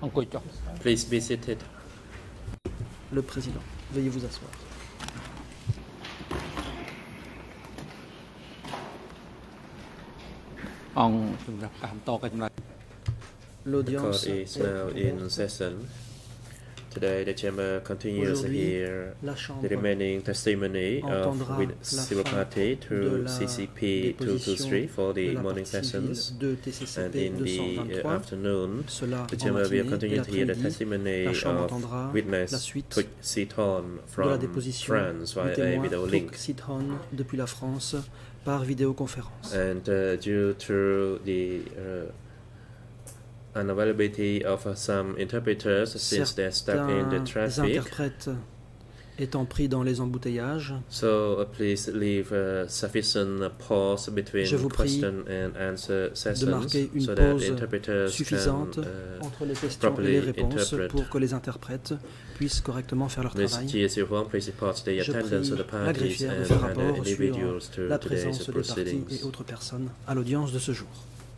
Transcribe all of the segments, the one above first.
Please be seated. Le président, veuillez vous asseoir. L'audience The court is now in session. Today, the chamber continues to hear la the Chambre remaining testimony of entendra civil la party fin through de la CCP 223 for de the la morning partie civile sessions. de And TCCP in the 223. afternoon, Cela the en chamber will matinée et continue to hear the l'après-midi, testimony la Chambre of entendra la witness suite Tuk Siton de la from déposition France du via a témoin video link. Tuk Sithon depuis la France par vidéoconférence. And due to the unavailability of some interpreters since they're stuck in the Certains traffic, interprètes étant pris dans les embouteillages, so please leave sufficient pause between je vous prie question and answer de sessions marquer une so that pause interpreters suffisante can entre les questions et properly les réponses interpret. pour que les interprètes puissent correctement faire leur Ms. travail. G.S. Huang, please report the Je attendance of the prie la parties greffière de and faire other rapport individuals sur to la today's présence des parties proceedings. et autres personnes à l'audience de ce jour.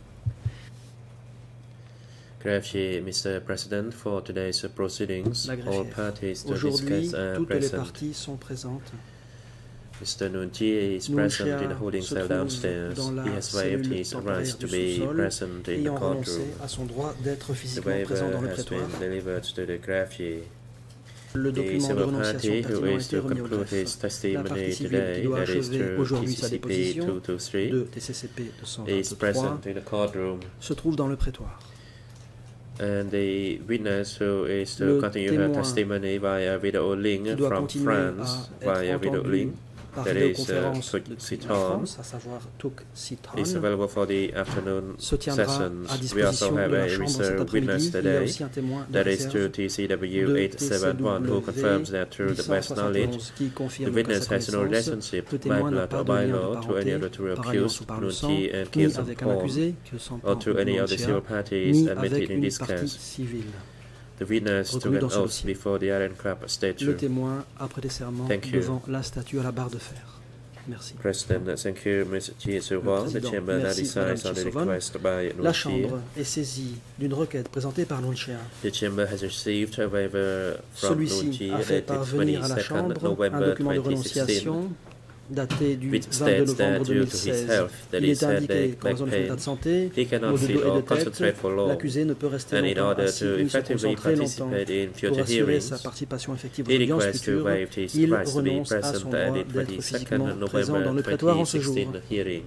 Greffier, Mr. President, for today's proceedings, La all greffière. parties to Aujourd'hui, discuss are toutes les present. parties sont présentes. Mr. Nunchi is Nuon present Chea in the holding se cell trouve downstairs. dans la He has waived cellule his temporaire rights du to be sous-sol, present in the ayant renoncé courtroom. à son droit d'être The physiquement waiver présent dans le has prétoire. been delivered to the greffier. Le The document de civil renonciation party who pertinent a is été to remis au conclude greffe. his La testimony partie civile qui today, doit that is achever through aujourd'hui sa TCCP déposition 223, de TCCP is present 223 in the courtroom. se trouve dans le prétoire. And the witness who is to Le continue her témoin testimony via video link qui doit from continuer France à via être video entendu link par that is vidéoconférence Tuk depuis la Siton France, à savoir Tuk Siton, is available for the afternoon se tiendra à sessions. We disposition also de have la a Chambre cet reserve après-midi. witness Il y a today aussi un témoin de that is réserve to TCW 871 who confirms that through the best knowledge qui the confirme qu'à witness sa has no connaissance, relationship le by témoin n'a blood pas or de by lien de law to any parenté other two par alliance ou accused, par le sang, Nunchi and ni Kirsten avec un Paul, accusé, que son or to any other civil parties ni admitted avec in une this partie case. civile. The witness took Reconnu an dans ce oath dossier. before the Iron Club Le statue. témoin a prêté serment Thank you. devant la statue à la barre de fer. Merci. President, thank you, Ms. Ji Soo-hwang. The Président, chamber now merci, decides Madame on the Chi-Soo-Hwang. request by La Nunchi. Chambre est saisie d'une requête présentée par Nuon Chea. The chamber has received a waiver from Celui-ci Nunchi a fait dated parvenir à la 22nd Chambre un November document de 2016, renonciation daté du which 22 states that novembre due to his 2016. health, that Il is est indiqué headache, qu'en raison back de son état pain, de santé, he cannot maux de sit dos et or de concentrate for tête, long, l'accusé ne peut rester and in longtemps order assis to ni se effectively concentrer longtemps. participate in future Pour assurer sa hearings, participation effective aux he audiences requests to futures, waive his il rights to be renonce à son present droit at the d'être 22nd physiquement présent dans November le prétoire en ce jour. 2016 hearing.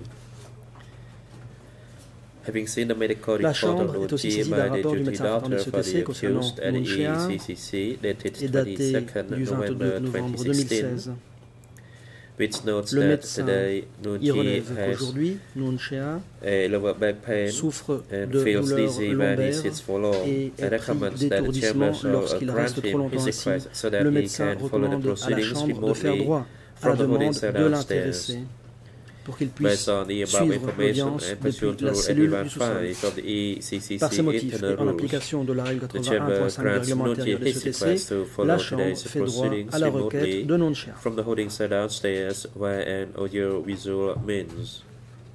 Having seen the medical La report of Chambre est aussi Nunchi saisie by d'un the rapport du duty médecin traitant de doctor ce for the décès concernant accused at Nuon the Chea ECCC dated et daté 22nd du 22 November novembre 2016, 2016. which notes Le that médecin today y Nunchi relève has qu'aujourd'hui, Nuon Chea a lower back pain souffre and de feels douleurs dizzy when he lombaires sits for long, et and est pris recommends that the d'étourdissement chamber shall lorsqu'il grant reste trop him longtemps his assis. request so that Le he médecin can follow the recommande à la proceedings Chambre de faire remotely droit à from la the holding demande cell de downstairs. l'intéressé pour qu'il Based puisse on the above suivre information l'audience and depuis pursuant la to cellule du 81.5 sous-sol. of the ECCC Par ces motifs et internal en rules, application de la règle the chamber 81.5 du grants règlement Nunchi intérieur de his ce TC, request to la follow Chambre today's fait droit proceedings à la requête remotely de Nuon Chea. from the holding cell downstairs via an audio-visual means.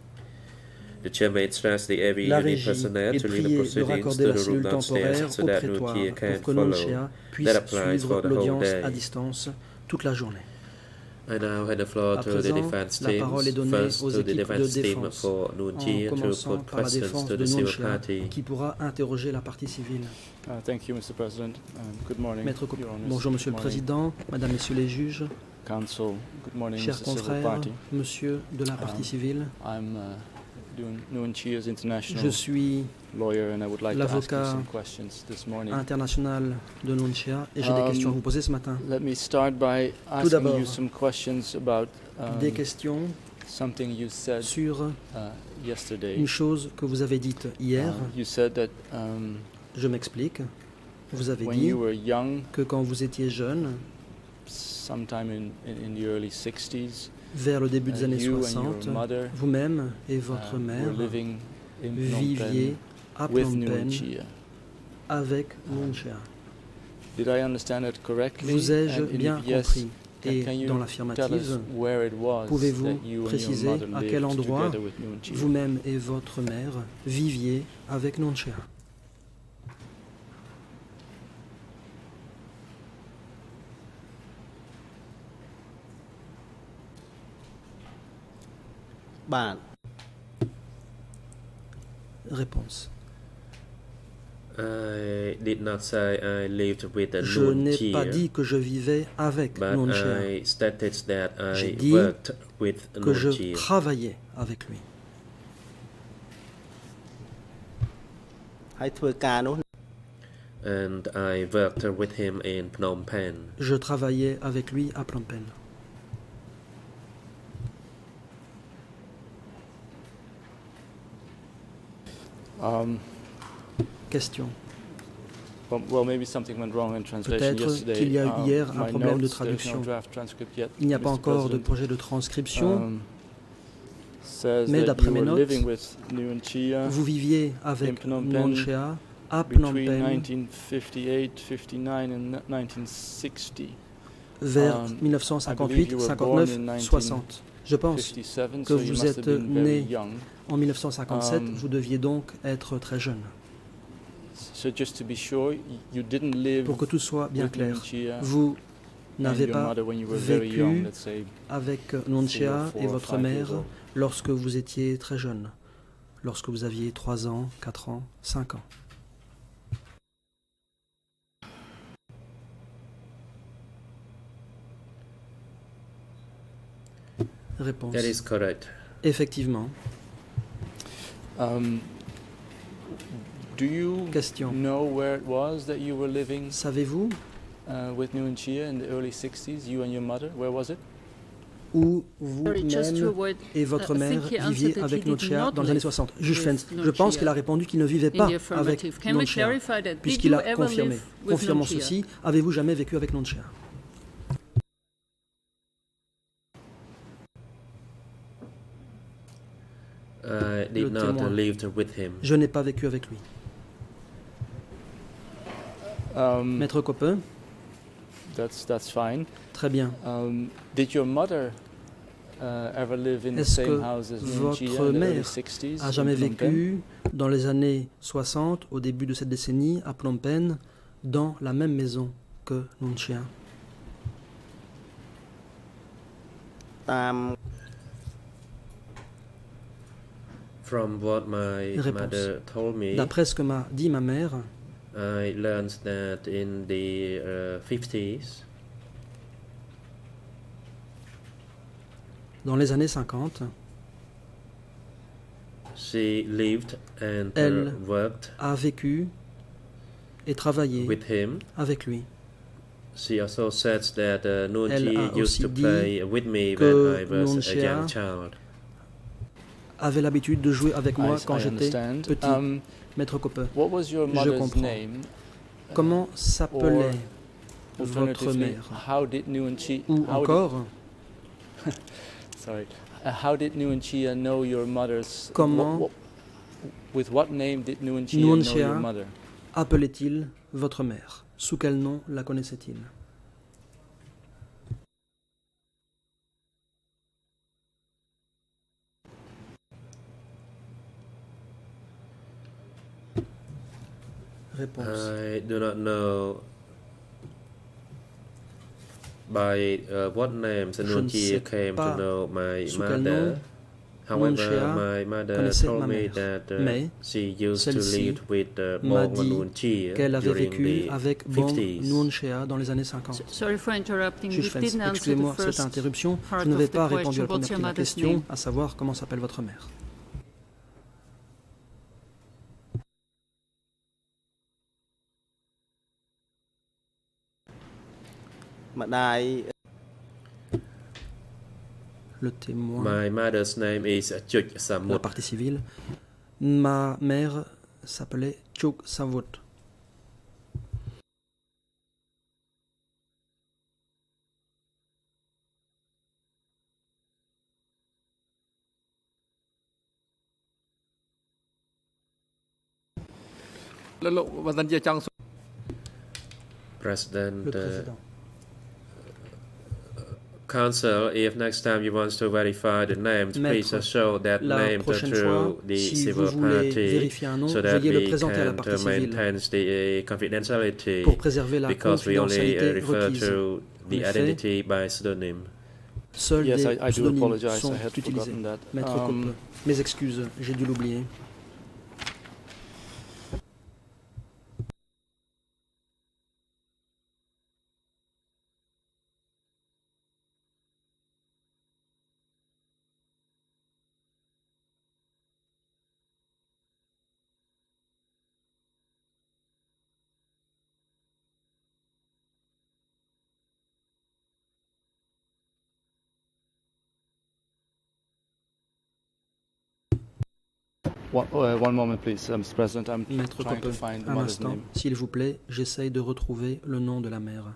The chamber instructs the AV La unit régie personnel est to lead the priée de proceedings raccorder to la the room cellule downstairs temporaire so au that prétoire Nunchi can pour que Nuon follow. Chea puisse That applies suivre for the whole l'audience day. à distance toute la journée. I now hand the floor À to the présent, defense la parole est teams. donnée First aux to the équipes de defense team défense, for en Nunchi to commençant put par la questions défense to de the Nuon civil Chea, party. qui pourra interroger la partie civile. Thank you, Mr. President. Good morning, Maître Your Honors. Bonjour, Monsieur le Good morning, Président, Madame, Messieurs les juges, Counsel. Good morning, chers Mr. Civil confrères, Party. Monsieur de la partie civile. I'm Nuon Chea's international Je suis lawyer, and I would like to ask you l'avocat some questions this morning. international de Nuon Chea et j'ai des questions à vous poser ce matin. Let me start by asking d'abord, you some questions about Des questions something you said sur yesterday. une chose que vous avez dite hier. You said that Je m'explique. Vous avez when dit you were young, que quand vous étiez jeune, sometime in the early 60s, vers le début des années you and 60, your mother vous-même et votre mère were living in Phnom viviez Penh à with Phnom Nuon Penh Chea. avec Nuon Chea. Did I understand that correctly? Vous ai-je And if bien yes, compris? can Et you dans tell l'affirmative, us where it was pouvez-vous that you and your préciser mother à quel lived endroit together with Nuon Chea? vous-même et votre mère viviez avec Nuon Chea? បាទ Réponse. I did not say I lived with a Je n'ai pas Nunchia, dit que je vivais avec but Nunchia, I stated that J'ai I dit worked with que je Nunchia. travaillais avec lui. ហើយធ្វើការនោះ And I worked with him in Phnom Penh. Je travaillais avec lui à Phnom Penh. Question. Well, maybe something went wrong in translation Peut-être yesterday. qu'il y a eu hier un My problème de notes, there's traduction. no draft transcript yet, Il n'y a pas Mr. encore de President. projet de transcription. Says Mais that d'après you mes were notes, living with Nguyen Chia Vous viviez avec Phnom Penh Nunchia à Phnom between Penh 1958, 59 and 1960. vers I believe 1958, you were 59, born in 60. Je pense 57, que so you vous must êtes have been very né young. en 1957, Um, vous deviez donc être très jeune. So just to be sure, you didn't live Pour que tout soit bien with clair, Nguyen Chia vous and n'avez your pas mother when you were very young, vécu let's say avec 3 Nunchia or 4 et or votre 5 years mère old. lorsque vous étiez très jeune, lorsque vous aviez 3 ans, 4 ans, 5 ans. Réponse. That is correct. Effectivement. Do you Question. know where it was that you were living Savez-vous with Nguyen Chia in the early 60s, you and your mother? Where was it? où Sorry, just to vous-même avoid, et votre I mère think he viviez answered that avec he did Nunchia not dans les années live 60. Juge with Fens, je pense Nunchia qu'il a répondu qu'il ne vivait in pas the avec affirmative. Can we Nunchia, clarify that? Did puisqu'il you a ever confirmé. live with Confirmons Nunchia? ceci, avez-vous jamais vécu avec Nunchia? I did Le not témoin. live with him. Je n'ai pas vécu avec lui. Maître Coppin, That's fine. très bien. Did your mother ever live in the Est-ce same que house as Nguyen Chia votre in the early mère 60s? a jamais in Phnom Penh? vécu dans les années 60, au début de cette décennie, à Phnom Penh, dans la même maison que Nunchia? តាម From what my Réponse. mother told me, D'après ce que m'a dit ma mère, I learned that in the 50s, dans les années 50, she lived and Elle worked a vécu et travaillé with him. avec lui. She also said that Elle Nunchi a used aussi to dit play with me que when I was a Nunchia young child. Avait l'habitude de jouer avec moi quand I j'étais understand. petit. Maître Coppin, What was your Je mother's comprends. name? comment s'appelait Or votre alternatively, mère? how did Nguyen Chia Ou encore, how did Nguyen Chia know your mother's? Comment with what name did Nguyen Chia Nguyen know Chia your mother? appelait-il votre mère? Sous quel nom la connaissait-il? Réponse. I do not know by what name Je ne Nunchi sais came pas to know my sous quel mother. nom However, Nunchia my mother connaissait told ma me mère. that Mais she used to celle-ci live with m'a Bong dit Nunchi qu'elle avait during vécu the avec Bong 50s. Nunchia dans les années 50. Sorry for interrupting. You Juge Fens, didn't answer excusez-moi the cette first interruption. part Je n'avais of the pas répondu à la question. What's première your partie de la mother's question, name? à savoir comment s'appelle votre mère. ម្ដាយ Le témoin, My mother's name is Chuch la Samut. partie civile. Ma mère s'appelait Chuk Savut. President Le président. Council, if next time you want to verify the names, please Maître, show that la name prochaine through fois, the si civil vous voulez party, vérifier un nom, so that veuillez le we présenter à la can partie civile maintain the confidentiality, pour préserver la because we only confidentialité refer requise. to En the effet, identity by pseudonym. Seuls Yes, des I do pseudonymes apologize. sont I had utilisés. forgotten that. Maître Coppe, mes excuses, j'ai dû l'oublier. One moment, please, Mr. President. I'm Maître trying to Coppe, find the un mother's instant, name. s'il vous plaît, j'essaye de retrouver le nom de la mère.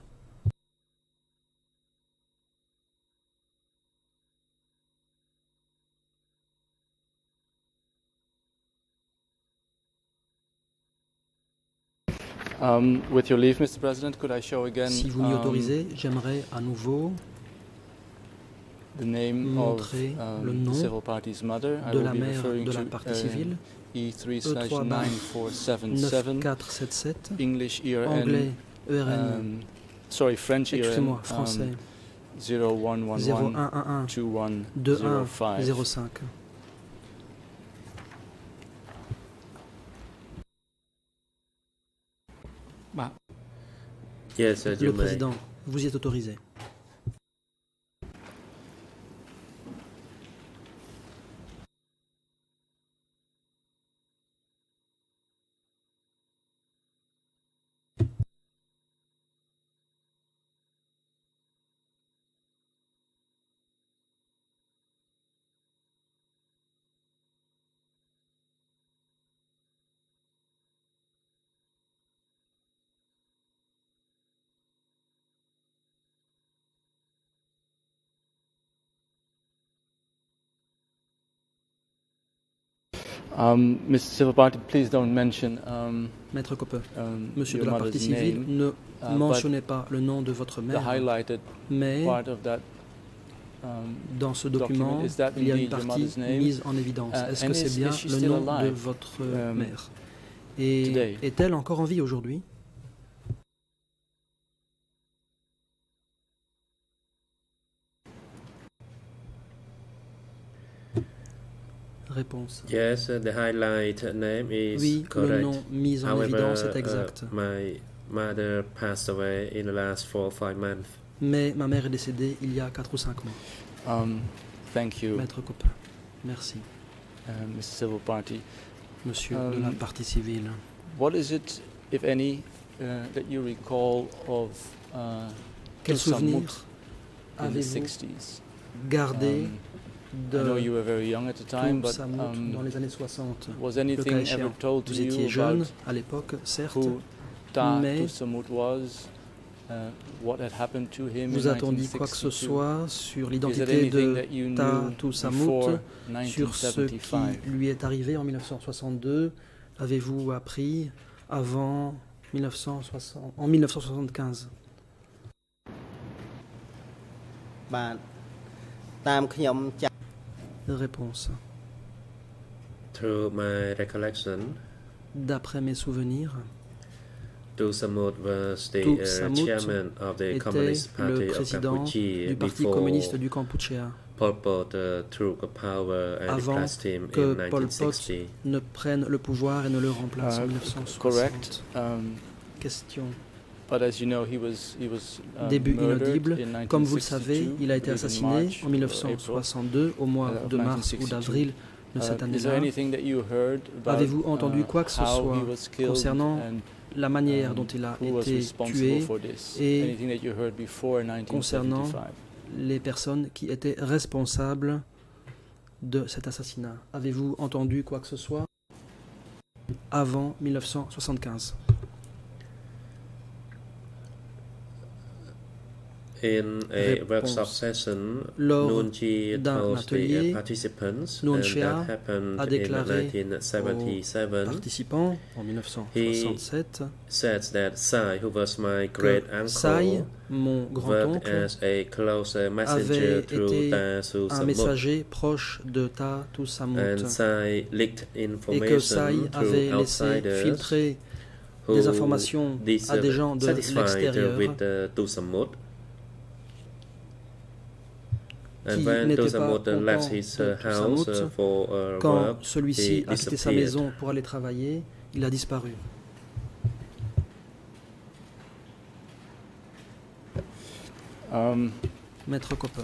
With your leave, Mr. President, could I show again Si vous m'y autorisez, j'aimerais à nouveau the name montrer of le the nom civil party's mother? I de will la be mère referring de la to partie civile, E3/9477, 9477, English anglais ERN, sorry, French excusez-moi, ERN, français 0111 0111 2105. 2105. Yes, you Le may. président, vous y êtes autorisé. Mr. Civil Party, please don't mention Maître Coppe, monsieur your de la partie mother's civile, name. ne but mentionnez pas le nom de votre The mère, highlighted mais part of that dans ce document, is that il y a une indeed your partie mother's name? mise en évidence. Est-ce and que c'est is bien she le still nom de alive, votre today? mère? Et est-elle encore en vie aujourd'hui? Réponse. Yes, the highlight name is Oui, le correct. nom mis en However, évidence est exact. my mother passed away in the last 4 or 5 months. Mais ma mère est décédée il y a 4 ou 5 mois. Thank you, Maître Coppe, merci. Mr. Civil Party. Monsieur de la partie civile. What is it, if any, that you recall of Quel Samut souvenir in the avez-vous 60s? gardé I know you de were very young at the time, tout but Samut dans les années 60? was Le cas anything ever échéant, told to vous étiez you jeune about à l'époque, certes. who Ta mais Samut was, what had happened to him vous in a-t-on dit quoi que ce 1962? soit sur Is there l'identité anything de that you Ta knew Samut, before sur ce qui 1975? lui est arrivé en 1962? Avez-vous appris avant 1960, en 1975? បាទតាមខ្ញុំចាស់ Réponse. Through my recollection, D'après mes souvenirs, Tu Samut was the Tu Samut chairman of the était Communist le Party of président Cambodia du Parti before communiste du Kampuchea, Pol Pot took power and avant replaced him que in Pol Pot 1960. ne prenne le pouvoir et ne le remplace en Correct. 1960. Question. But as you know, he was Début murdered inaudible. in Comme vous le savez, 1962, il a été in assassiné March en or 1962, au mois of de mars ou 1962. d'avril de cette Is there année-là. anything that you heard about, Avez-vous entendu quoi que ce how soit he was killed concernant and la manière dont il a who was été responsible tué for this? et Anything that you heard before concernant 1975? les personnes qui étaient responsables de cet assassinat? Avez-vous entendu quoi que ce soit avant 1975? In a Réponse. workshop session, Lors Noon Chea d'un told atelier, the participants, Noon and Chea that happened a in déclaré 1977, Participants en 1967 said that Sai, who was my great que Sai, uncle, mon worked grand-oncle, as a close messenger avait through été Ta un Samut, messager proche de Ta Samut and Sai leaked et que Sai information avait to laissé outsiders filtrer who des informations à des gens de dissatisfied l'extérieur with Tu Samut. And qui when n'était pas Tosamut content left his de house Tosamut, for quand work, celui-ci he a quitté sa disappeared. maison pour aller travailler, il a disparu. Maître Copper,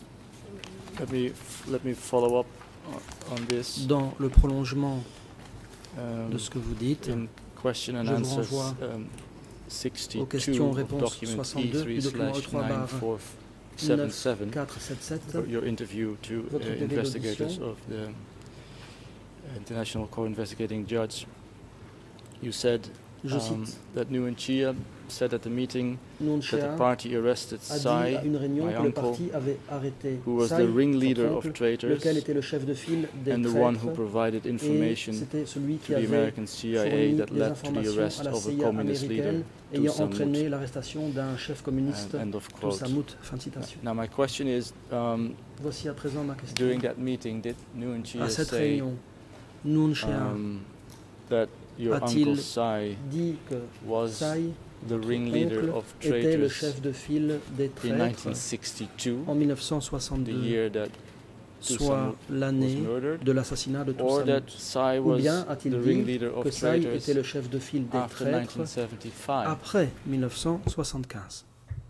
let me follow up on this. dans le prolongement de ce Um, que vous dites, in question and je vous answers renvoie 62 aux questions-réponses of document 62 du document E3/9477 E3/9477, for your interview to votre interview investigators d'audition. of the International Court Investigating Judge. You said je cite, that Nguyen Chia said at the meeting Nuon that the Chea party arrested a dit Sai, à une réunion my que le uncle, parti avait arrêté who was Sai, the ringleader son of oncle, traitors lequel était le chef de file des and the one who traîtres, provided et information c'était celui to qui the avait American CIA fourni that les led to the informations arrest à la of a CIA communist leader, américaine ayant Tosamut. entraîné l'arrestation d'un chef communiste, End of quote. Tosamut. Fin de citation. Now my question is, Voici à présent ma question. during that meeting, did Nguyen Chia À cette say réunion, Nuon Chea that your a-t-il uncle Sai dit que was Sai, the ringleader oncle, of était le traitors chef de file des in traîtres 1962, en the 1962, year that soit Tosamut was l'année murdered, de l'assassinat de or that Tosamut? Sai Ou was bien a-t-il the dit ringleader que of Sai traitors était le chef de file des after traîtres 1975? après 1975?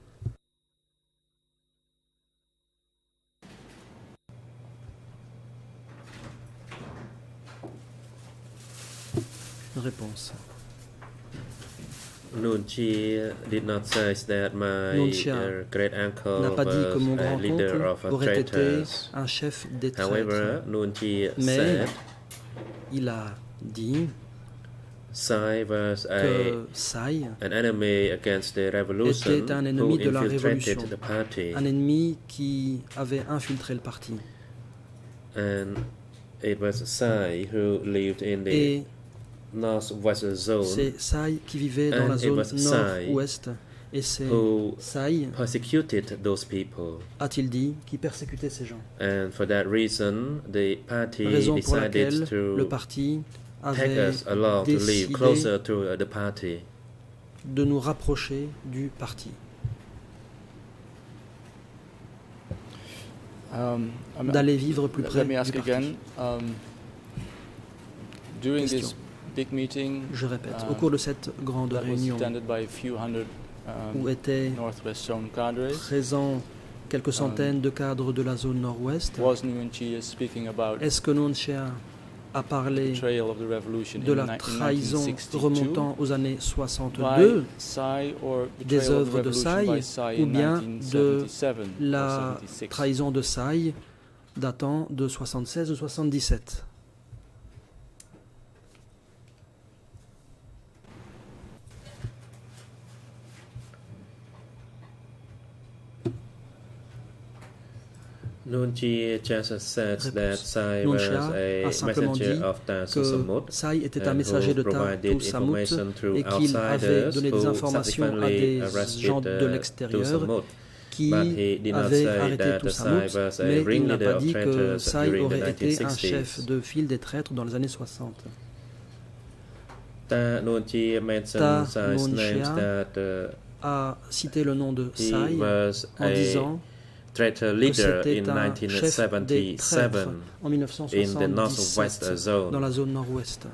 Réponse. Nuon Chia did not say that my Nuon Chia great uncle n'a pas dit que mon was a leader grand-oncle of aurait été traitors. un chef des However, traîtres. Nuon Chia Mais said il a dit Sai was que Sai, an enemy against the revolution était un who ennemi de la infiltrated révolution, the party, un ennemi qui avait infiltré le parti. and it was Sai who lived in the Et northwest zone c'est Sai qui vivait dans And la it zone was Sai nord-ouest. Et c'est who Sai, persecuted those people. a-t-il dit, qui persécutait ces gens. And for that reason, the party Raison pour laquelle decided le to parti take avait us along to live décidé closer to the party. de nous rapprocher du parti. D'aller vivre plus près Let me du ask parti. again. During Question. this big meeting Je répète, au cours de cette grande that was réunion attended by a few hundred où étaient Northwest Zone cadres, présents quelques centaines de cadres de la zone nord-ouest, was Nguyen Chia speaking about est-ce que Nuon Chea a parlé betrayal of the revolution de la in trahison 1962 remontant aux années by 62, Sai or des betrayal of the œuvres de revolution Sai, by Sai ou in bien de 1977 or la 76? trahison de Sai datant de 76 ou 77? Nuon Chia just said that Sai Nuon was Chia a a simplement messenger dit of Ta que Samut Sai était un and messager who de Ta provided Samut information to et qu'il avait outsiders donné des who informations à subsequently des arrested gens de Ta l'extérieur Samut. qui But he did not avaient say arrêté that tout Sai Samut, was a mais il n'a ringleader pas of dit que traitors Sai during the aurait été un 1960s. chef de file des traîtres dans les années 60. Ta Nuon Chia Ta mentioned Sai's Nuon names Chia that a cité le nom de he Sai was en a disant traitor que leader c'était in un chef des 1977 traîtres en in the northwest 1977 zone. dans la zone nord-ouest.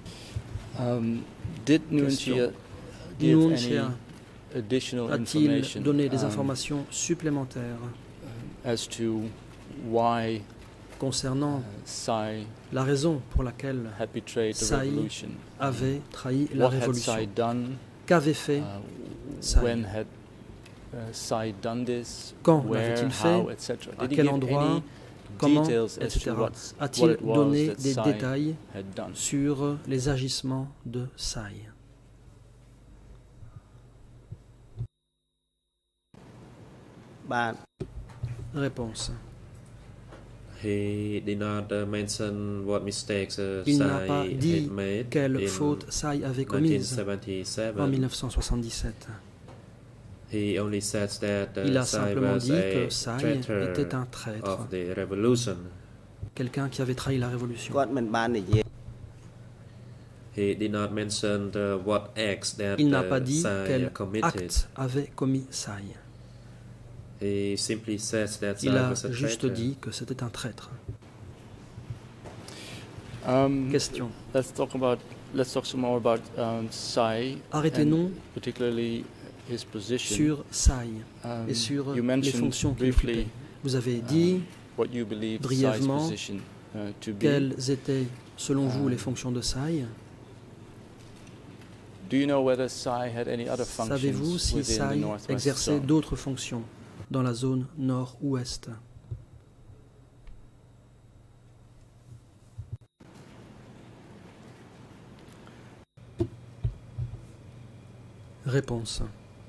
Did Nguyen Question. Chia give Nuon any Chea additional a-t-il information donné des informations supplémentaires as to why concernant Sai la raison pour laquelle had betrayed the Sai revolution? avait trahi la What had révolution? Sai done? Qu'avait fait Sai? When had Sai done this? Quand Where, l'avait-il fait? how, etc. À Did he quel give endroit? any Comment? details as Etc. to what A-t-il it was donné that des Sai détails had done? sur les agissements de Sai? បាទ Réponse. He did not mention what mistakes Il n'a pas Sai dit had made quelle in faute Sai avait commise 1977. en 1977. He only said that Il a Sai simplement was dit a que Sai traitor était un traître, of the revolution. quelqu'un qui avait trahi la révolution. គាត់មិនបាននិយាយ He did not mention what acts that Il n'a pas dit Sai quel committed. acte avait commis Sai. He simply says that Il Sai a was a juste traitor. dit que c'était un traître. Question. Let's talk some more about Sai, Arrêtez-nous and particularly his position. sur Sai et sur You les mentioned fonctions qu'il briefly occupait. Vous avez dit what you believe Sai's brièvement position to be. quelles étaient, selon vous, les fonctions de Sai. Do you know whether Sai had any other Savez-vous functions si within the Sai Northwest exerçait Zone? d'autres fonctions dans la zone nord-ouest? Réponse.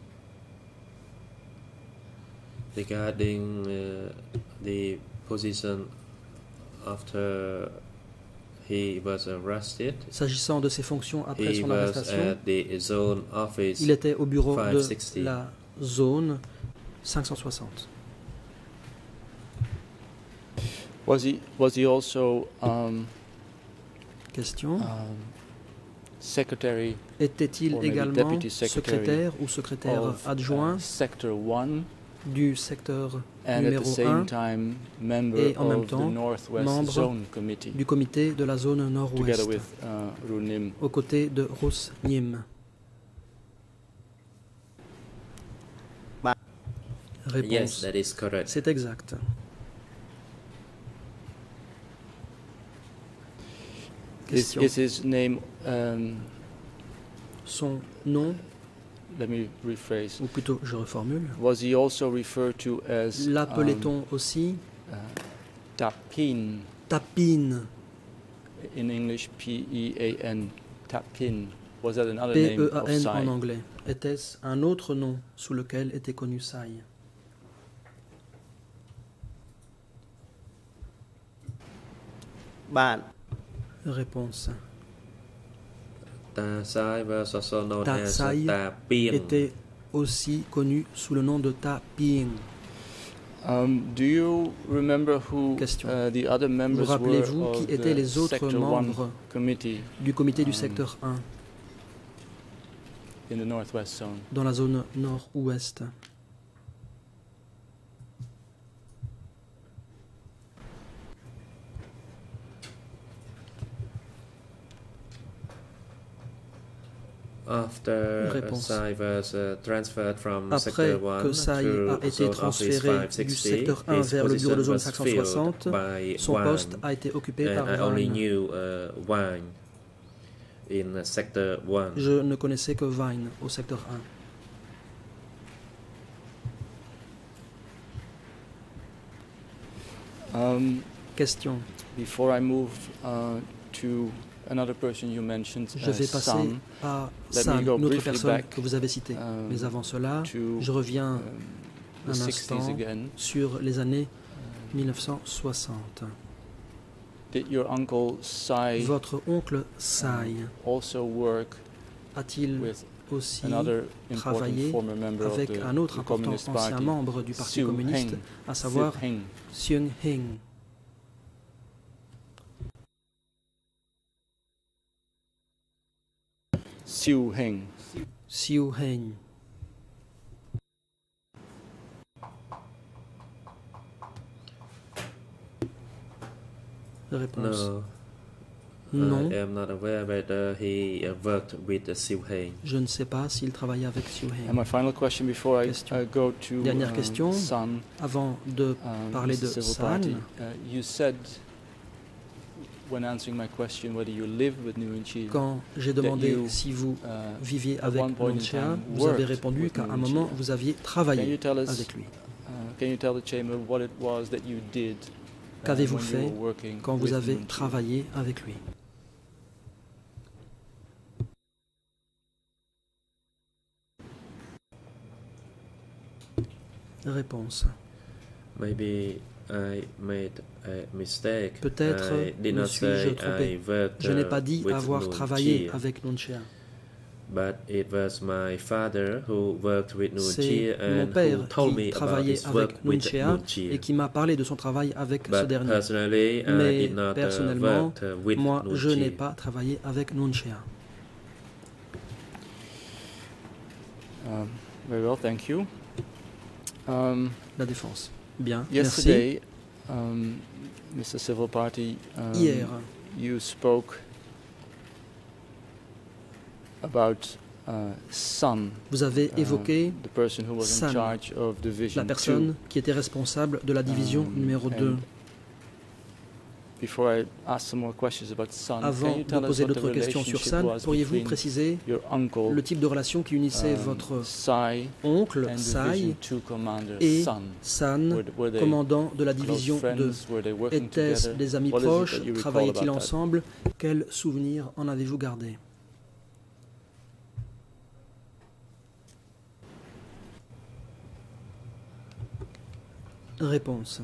Regarding the position after he was arrested, S'agissant de ses fonctions après he son was arrestation, at the zone office. il était au bureau 560. de la zone 560. Was he also Question. secretary Était-il or maybe également deputy secretary secrétaire ou secrétaire of adjoint Sector 1 du secteur and at the numéro same 1 time member et en même of the temps, Northwest membre Zone Committee du comité de la zone together nord-ouest, with Runim? aux côtés de Rus Nim? Bah. Yes, Réponse. that is correct. C'est exact. Question. Is his name Son nom, let me rephrase. ou plutôt je reformule, Was he also referred to as l'appelait-on aussi Tapin, Tapin, in English P-E-A-N, Tapin? Was that another name of P-E-A-N Sai? en anglais? Était-ce un autre nom sous lequel était connu Sai? Bạn Réponse. Ta Sai was also known Ta as Sai Ta Pieng. était aussi connu sous le nom de Ta Ping. Do you remember who Question. the other Vous members were rappelez-vous of qui étaient the les autres Sector 1 membres committee du comité du secteur 1 in the Northwest Zone? dans la zone nord-ouest? After Réponse. Sai was transferred from Après Sector 1 que Sai to a été Zone Office transféré du 560, secteur 1 his vers le bureau de zone position was filled 560, by son Wang, poste a été occupé par and I only Vine. knew Wang in Sector 1. Je ne connaissais que Vine au secteur 1. Question. Before I move to another person you mentioned, Je vais passer Sam, à Let Sam, me go une autre briefly personne back, que vous avez citée. Mais avant cela, to je reviens the un 60s instant again. sur les années 1960. Did your uncle Sai Votre oncle Sai also work a-t-il with aussi another important travaillé former member of avec the, un autre the important Communist ancien Party, membre du Parti Siu communiste, Heng? à savoir Siu Heng. Seung Heng? Siu Heng. Siu Heng. Réponse. No, Non, I am not aware whether he worked with Siu Heng. je ne sais pas s'il travaillait avec Siu And Heng. my final question before I Question. go to Dernière question. San, Avant de parler Mr. de Civil San, Party, you said when answering my question whether you live with Nguyen Chi, quand j'ai demandé you, si vous viviez at avec one point in Nguyen Chia, time vous avez worked répondu with qu'à un Nguyen moment Chia. vous aviez Can you travaillé tell us? avec lui. Can you tell the chamber what it was that you did Qu'avez-vous when you fait were working quand vous with avez Nguyen Chi? travaillé avec lui? Réponse. Maybe I made a mistake. Peut-être I did me not suis-je say trompé. I worked Je n'ai pas dit with avoir Nguyen travaillé Chi, avec Nguyen Chia. but it was my father who worked with Nguyen Chi C'est mon and who père told me qui about travaillait his work avec Nguyen with Chia Nguyen Chi. et qui m'a parlé de son travail avec ce But dernier. personally, I Mais did not personnellement, work with moi, Nguyen je Chi. n'ai pas travaillé avec Nguyen Chia. Very well, thank you. La défense. Bien, merci. Yesterday, Mr. Civil Party, Hier, you spoke about Sun, vous avez évoqué the person who was in Sun, charge of la Division 2. personne qui était responsable de la division numéro 2. Before I ask some more questions about Sun, Avant can you de tell us poser what the d'autres questions sur relationship Sun, was pourriez-vous between préciser your uncle, le type de relation qui unissait votre Sai, oncle, and Sai, Division 2 commander et Sun? San, Were they commandant de la close division 2? friends? Were they working Étaient-ce together? des amis What is it proches? that you recall Travaillaient-ils about that? ensemble? Quels souvenirs en avez-vous gardé? Réponse.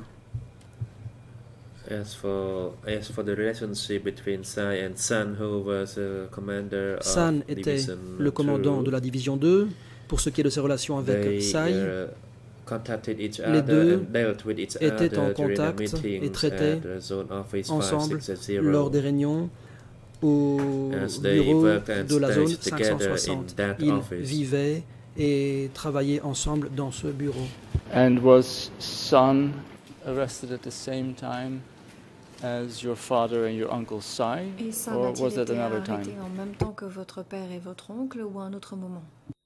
As for the relationship between Sai and San, who was a commander San of était Division le commandant 2, de la division 2. Pour ce qui est de ses relations avec they Sai, contacted each les other deux and dealt with each étaient en other during the contact et meetings traitaient at Zone Office ensemble 560. lors des réunions au As they bureau worked and de la zone stayed together in 560. that Ils office. vivaient et travaillaient ensemble dans ce bureau. And was Sun arrested at the same time as your father and your uncle Sai, Et ça or a-t-il was that été another arrêté time? en même temps que votre père et votre oncle ou à un autre moment?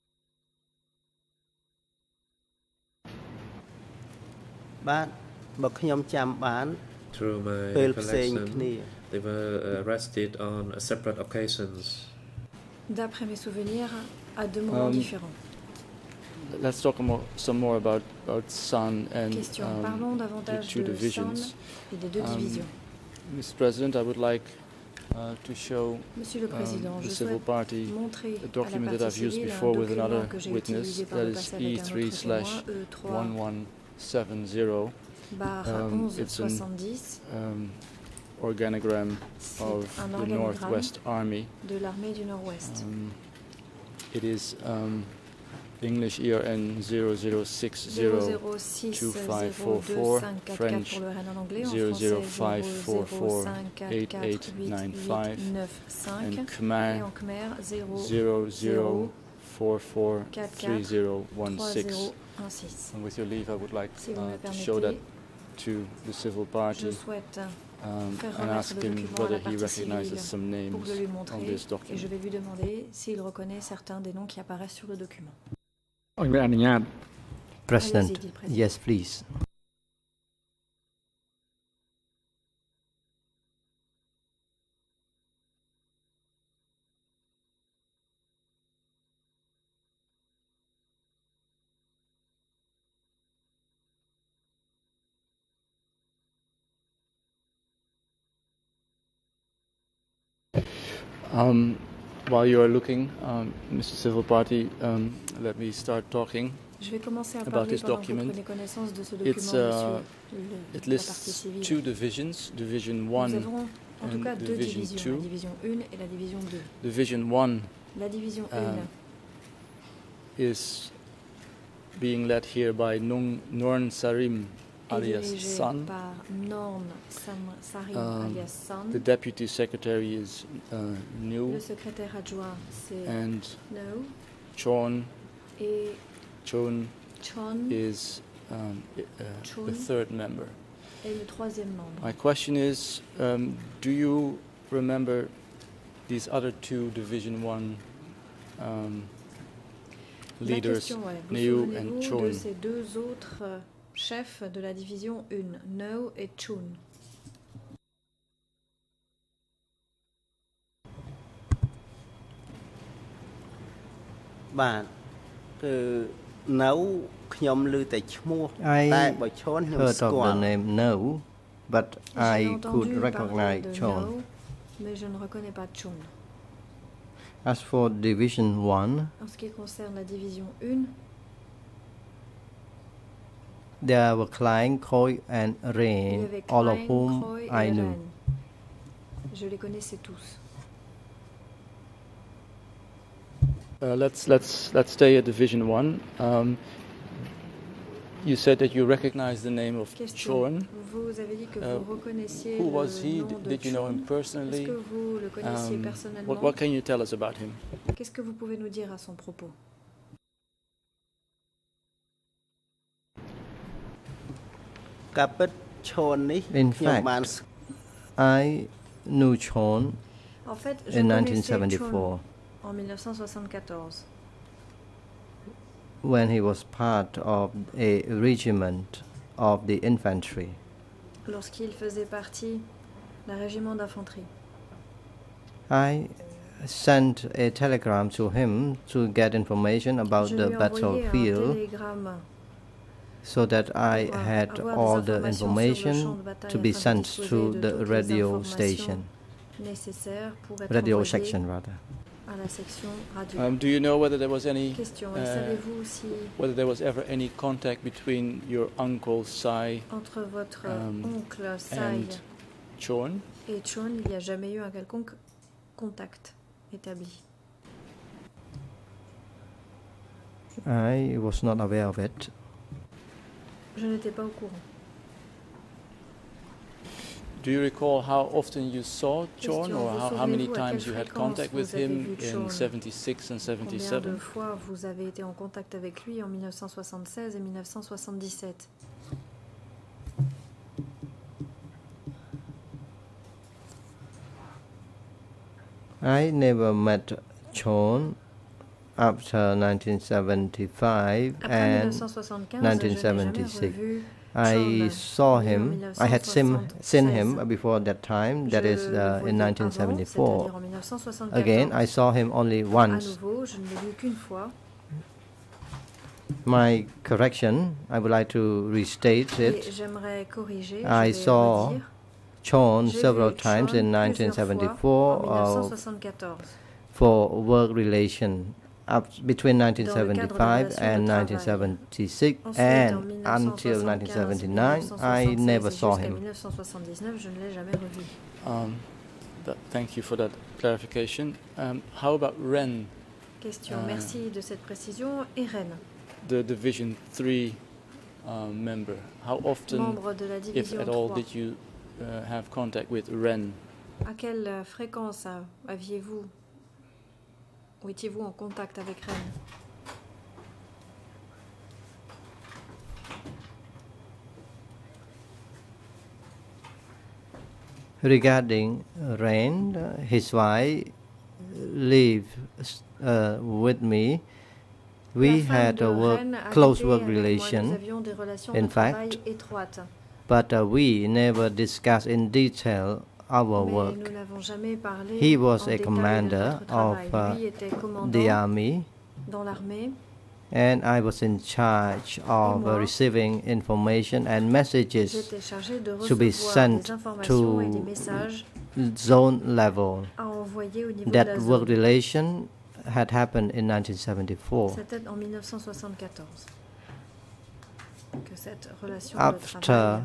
Bạn បើខ្ញុំចាំបាន Through my ពេលផ្សេងគ្នា recollection, they were arrested on separate occasions. D'après mes souvenirs, à deux moments différents. Let's talk some more about Sun and Question. Parlons the davantage two de divisions. Sun et des deux divisions. Mr. President, I would like to show Monsieur le Président, the je civil souhaite party montrer a à la document that partie I've used civile un before with document another que j'ai witness, utilisé par that le is passé avec un autre témoin, E3/1170. It's an 1170, organogram c'est of un the organigramme Northwest Army. de l'armée du Nord-Ouest. It is English ERN 0060 2544, French 00544 pour le RN en anglais, en 00544 français 8895, 005448895 and et Khmer en Khmer 0044 3016. 3016. And with your leave, I would like Si vous me to show that permettez, to the civil party je souhaite faire and remettre ask le him document à whether la he partie recognizes civile some pour names le lui on montrer this et je document. vais lui demander s'il reconnaît certains des noms qui apparaissent sur le document. President, Allez-y, dit le président. yes, please. While you are looking, Mr. Civil Party, let me start talking. Je vais commencer à About parler this pendant que vous document. prenez connaissance de ce It's, document, It monsieur la partie lists civile. two divisions, Division Nous 1, avons en tout and cas deux Division divisions, la 2. division 1 et la division 2. Division 1 La division 1 is being led here by Norn Sarim, est alias dirigée Sun. par Norn Sarim alias Sun. The Deputy Secretary is New, Le secrétaire adjoint c'est and No Chon et Chon Chon is Chon. the third member. est le troisième membre. My question is, do you remember these other two Division 1 Ma leaders, question est, vous Neu and souvenez-vous de Chon? ces deux autres chefs de la division 1, No et Chun? បាទគឺនៅខ្ញុំឮតែឈ្មោះ I តែបើឈនខ្ញុំ heard ស្ of គា the ល់ name No, but J'ai I could entendu recognize parler de Chon. No, mais je ne reconnais pas Chun. As for Division 1, En ce qui concerne la division 1, there were Klein, Khoi, and il y Rain, avait all of Klein, whom Croy I et knew. Ren. Je les connaissais tous. Let's stay at Division 1. You said that you recognize the name of Question. Chon. Vous avez dit que vous reconnaissiez Who le was he? nom de Did you know him Chun. Est-ce personally? que vous le connaissiez Um, personnellement? what can you tell us about him? Qu'est-ce que vous pouvez nous dire à son propos? ការពិតឈននេះ In ខ្ញុំ fact, បាន I knew Chon En fait, je in connaissais 1974 Chon en 1974 when he was part of a regiment of the infantry. lorsqu'il faisait partie d'un régiment d'infanterie. I sent a telegram to him to get information about Je the lui ai envoyé un battlefield télégramme so that I pour had avoir all des the informations sur le champ information de bataille to be afin de sent disposer to de the toutes les radio informations station, nécessaires pour être radio envoyé section rather. à la section radio. Do you know whether there was any Question, et savez-vous si whether there was ever any contact between your uncle Sai entre votre oncle Sai and Chon? et Chon, il n'y a jamais eu un quelconque contact établi? I was not aware of it. Je n'étais pas au courant. Do you recall how often you saw Chon, Question, or vous how many souvenez-vous à times quelle you had fréquence contact with vous avez him vu in Chon? 76 and Combien de 77? fois vous avez été en contact avec lui en 1976 et 1977? I never met Chon after 1975 Après and 1975, je n'ai jamais 1976. revu I Chon. saw Oui, en him. I had seen 1976. him before that time. That Je is le voyais in avant, 1974. c'est-à-dire en 1974. Again, I saw him only À once. nouveau, je ne l'ai vu qu'une fois. My correction, I would like to restate Et it. j'aimerais corriger. I Je vais saw redire. Chon J'ai several vu times Chon in plusieurs fois 1974 en 1974. for work relation between Dans le cadre de 1975 relations and de travail. 1976 Ensuite, and en until 1975, 1979 I never saw jusqu'à him. 1979, je ne l'ai jamais revu. Thank you for that clarification. How about Ren, Question. Merci de cette précision. Et Rennes, the Division 3 member? How often, membre de la if division at all, 3. did you have contact with Ren? À quelle fréquence aviez-vous ou étiez-vous en contact avec Rennes? Regarding Rain, his wife lived with me. We La femme had de a Rennes close habitait work avec moi. Nous relation, avions des relations in de travail fact, étroites. but we never discussed in detail our Mais work. nous n'avons jamais parlé He was en a détail de commander notre travail. of Lui était commandant the army, dans l'armée and I was in charge of moi, receiving information and messages j'étais chargée de to be recevoir sent des informations et des to messages zone level. à envoyer au niveau de la That work zone. relation had happened in 1974. C'était en 1974 que cette relation de After travail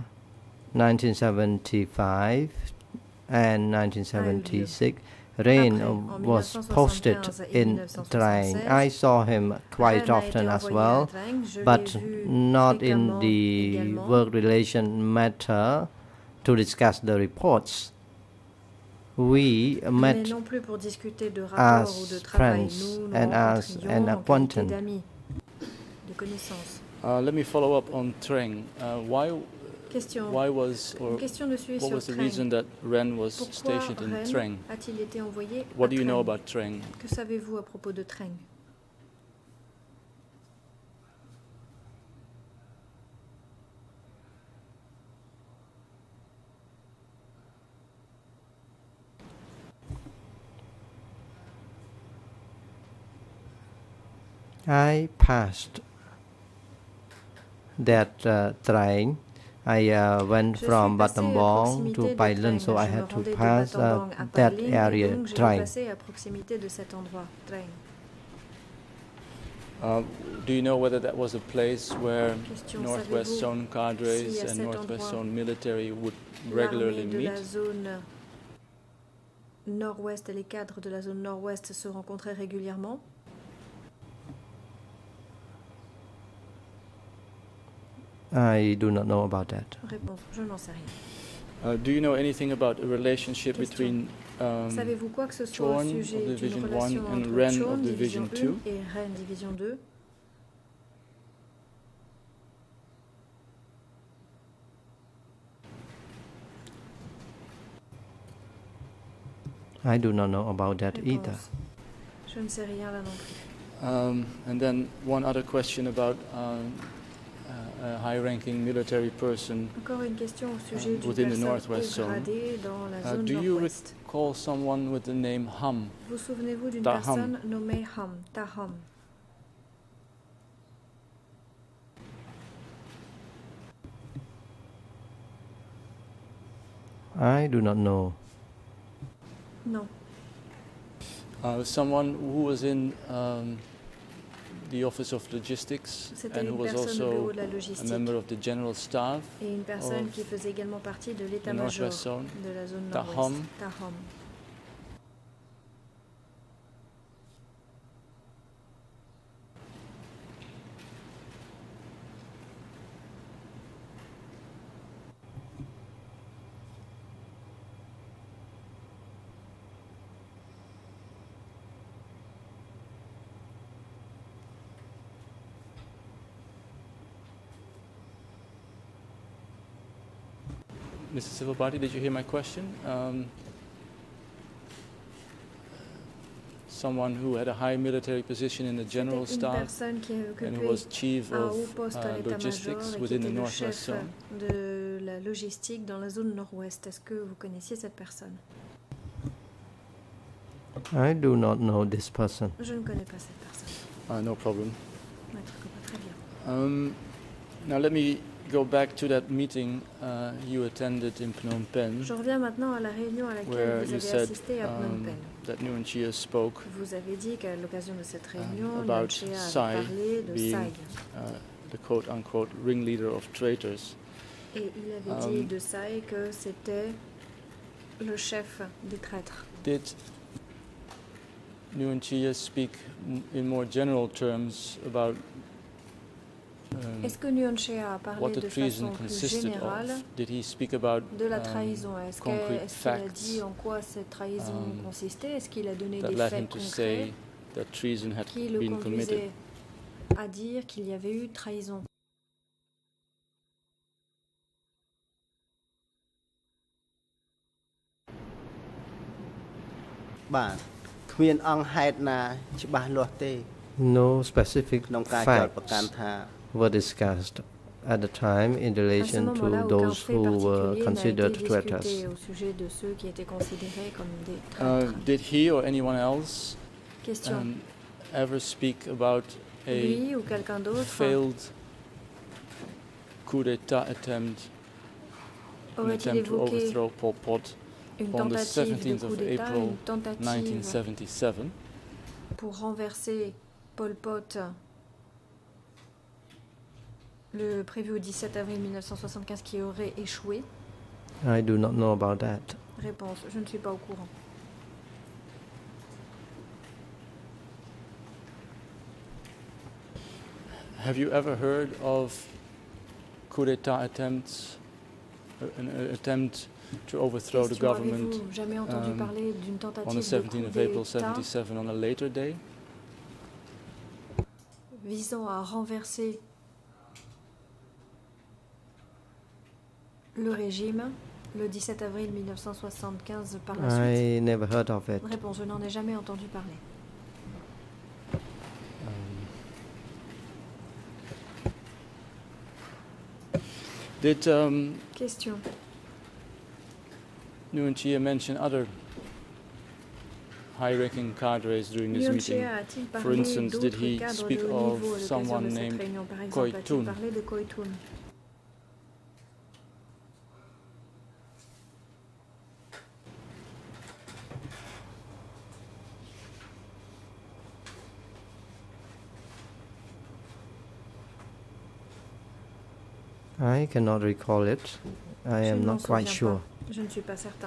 1975 and 1976, Rain Après, en was posted 1975 et in 1976, Trang. I saw him quite Rennes a été often as envoyé à well, Drang. Je but l'ai vu not in fréquemment the également. work relation matter to discuss the reports. We Mais met non plus pour discuter de rapport as ou de travail. friends Nous nous and as rencontrions an en qualité acquaintance. d'amis, de connaissances. Let me follow up on Trang. Question. Why was, or Une question de suivi what sur was the Trang. reason that Ren was Pourquoi stationed in Rennes Trang? a-t-il été envoyé What à do you know Trang? about Trang? Que savez-vous à propos de Trang? I passed that train. I went Je from suis passée à Battambang to proximité de Pailan, Trang. so I Je me had to rendais de pass Battambang à that Pailing, et area donc j'ai dû train. passer à proximité de cet endroit, Trang. Do you know whether that was a place where Question, Northwest savez-vous Zone cadres si à and cet Northwest endroit, Zone military would regularly l'armée de meet? la zone nord-ouest et les cadres de la zone nord-ouest se rencontraient régulièrement? I do not know about that. Réponse, je n'en sais rien. Do you know anything about a relationship Question. between Savez-vous quoi que ce soit au Chon sujet of d'une Division 1 relation and entre Ren Chon, of division Division 1 et Rennes, division 2? I do not know about that either. Réponse. Je ne sais rien là non plus. And then one other question about a high-ranking military person. Encore une question au sujet d'une Within the personne Northwest haut Zone. gradée dans la zone Do you nord-ouest. recall someone with the name Ham? Vous souvenez-vous d'une Taham. personne nommée Ham, Taham? I do not know. Non. Someone who was in the Office of Logistics C'était and who une was personne au bureau also de la a logistique member of the General Staff, et une personne of qui faisait également partie de the l'état-major Northwest Zone. de la zone Taham. nord-ouest. Taham. Mrs. Sivalbati, did you hear my question? Someone who had a high military position in the General C'était une Staff personne qui a and who occupé was chief un haut of poste à l'état-major logistics et qui within était the le Northwest chef Zone. de la logistique dans la zone nord-ouest. Est-ce que vous connaissiez cette personne? I do not know this person. Je ne connais pas cette personne. No problem. Maître Kopa, très bien. Now let me go back to that meeting you attended in Phnom Penh, Je reviens maintenant à la réunion à laquelle where vous you avez said assisté à Phnom Penh. that Nguyen Chia spoke Vous avez dit qu'à l'occasion de cette réunion, about Nguyen Chia Sai avait parlé de being Sai. the quote-unquote ringleader of traitors. Et il avait dit de Sai que c'était le chef des traîtres. Did Nguyen Chia speak in more general terms about Est-ce que Nguyen Chia a what parlé the de treason façon plus consisted générale of? Did he speak about de la trahison? Est-ce concrete qu'il a facts dit en quoi cette trahison consistait? Est-ce qu'il a donné that des led him faits to concrets say that treason had qui le been committed? conduisaient à dire qu'il y avait eu trahison? Bah, គ្មានអង្គហេតុណាច្បាស់លាស់ទេ No specific ក្នុងការចោទប្រកាន់ facts ថា were discussed at the time in À ce relation to moment-là, aucun those fait who were particulier n'a été considered traitors. discuté au sujet de ceux qui étaient considérés comme des traîtres. Did he or anyone else Question. ever speak about a Lui ou quelqu'un d'autre failed coup d'état attempt, an aurait-il attempt to évoqué overthrow Pol Pot une on the tentative de 17th coup of d'État, April une tentative 1977? pour renverser Pol Pot le prévu au 17 avril 1975 qui aurait échoué? I do not know about that. Réponse, je ne suis pas au courant. Have you ever heard of coup d'état attempts, an attempt to overthrow the Question, government avez-vous jamais entendu parler d'une on the tentative de 17th coup of April d'État 77 on a later day? visant à renverser le régime le 17 avril 1975 par la suite? I never heard of it. Réponse, je n'en ai jamais entendu parler. Did Question. Nguyen Chia mention other high-ranking cadres during this Nguyen meeting? Chia a-t-il For parlé instance, did d'autres he cadres speak de haut of niveau à l'occasion someone de cette named réunion? Par Koi exemple, Thun? a-t-il parlé de Koi Thun? I cannot recall it. I Je am ne m'en not quite souviens sure. pas. Je ne suis pas certain.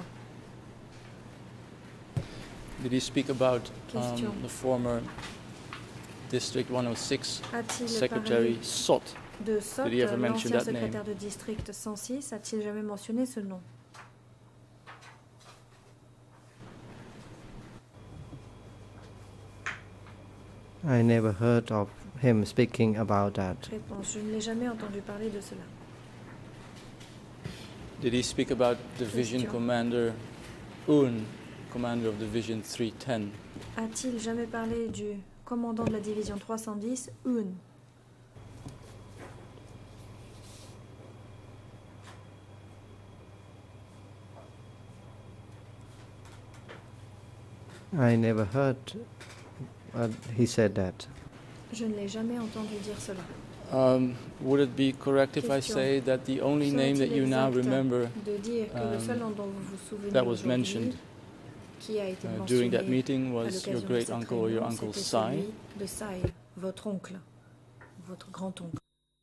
Did he speak about Question. the former District 106 A-t-il Secretary parlé Sot? de Sot, Did he ever mention l'ancien that name? secrétaire de district 106? A-t-il jamais mentionné ce nom? I never heard of him speaking about that. Réponse, je ne l'ai jamais entendu parler de cela. Did he speak about Division Question. Commander Un commander of Division 310? A-t-il jamais parlé du commandant de la division 310, Un? I never heard he said that. Je ne l'ai jamais entendu dire cela. Would it be correct if I Question. say that the only name that Serait-il you now exact remember de dire que le seul nom dont vous vous souvenez that was aujourd'hui, mentioned qui a été during that mentionné meeting à was l'occasion your de great cette uncle or your réunion, uncle c'était Sai? celui de Sai, votre oncle, votre grand-oncle.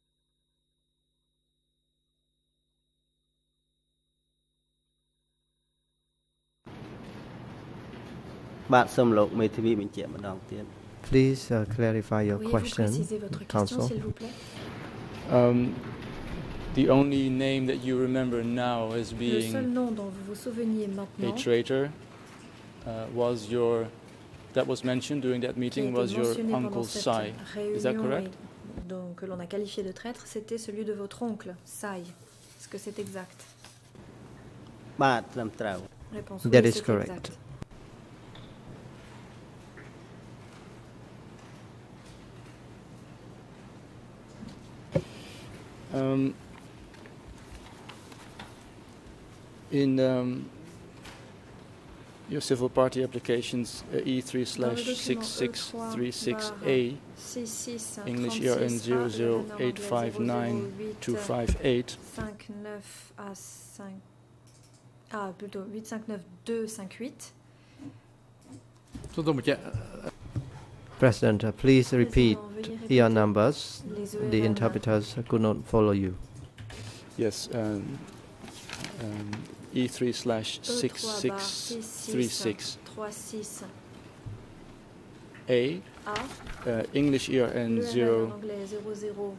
បាទសូមលោកមេធាវីបញ្ជាក់ម្ដងទៀត Please clarify your Pourriez-vous question, préciser votre question, counsel. s'il vous plaît? The only name that you remember now as Le seul being nom dont vous vous souveniez a maintenant, traitor was your that was mentioned during that qui a meeting été was your mentionné pendant uncle cette Sai. Is that réunion correct? et donc, que l'on a qualifié de traître, c'était celui de votre oncle, Sai. Est-ce que c'est exact? បាទត្រឹមត្រូវ Réponse That oui, is c'est correct. exact. In your civil party applications E3/6636A 66 English 36 ERN 00859 59 à 5 plutôt 859258. President, please repeat Président, veuillez your répéter numbers. les The ERN. interpreters could not follow you. Yes, E3/6636A 36 English ERN l'URL en anglais 00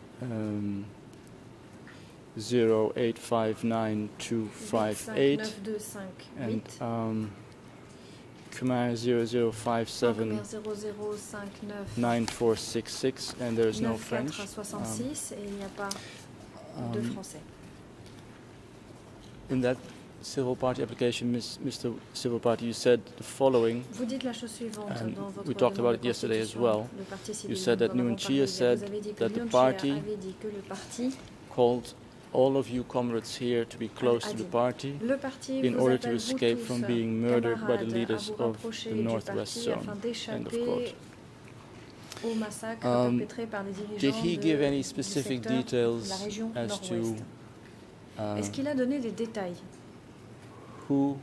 0859258 and 859258 Khmer 0057 Khmer 0059 9466 and there is no 94 French. 66 et il n'y a pas de français. In that civil party application, Mr. Civil Party, you said the following. Vous dites la chose suivante And dans votre we talked demande about de it yesterday as constitution, well. le parti civil, You said that nous en avons Nuon Chea parlé. said Vous avez dit que that the Nuon Chea party avait dit que le parti called all of you comrades here to be close to the party Le parti in vous order to appelle, vous escape tous, from being murdered by the camarades, leaders à vous of rapprocher the du Northwest parti Zone. afin End of d'échapper quote. au massacre perpétré par les dirigeants Did he give any du specific secteur de details la région as nord-ouest. to Est-ce qu'il a donné des détails? who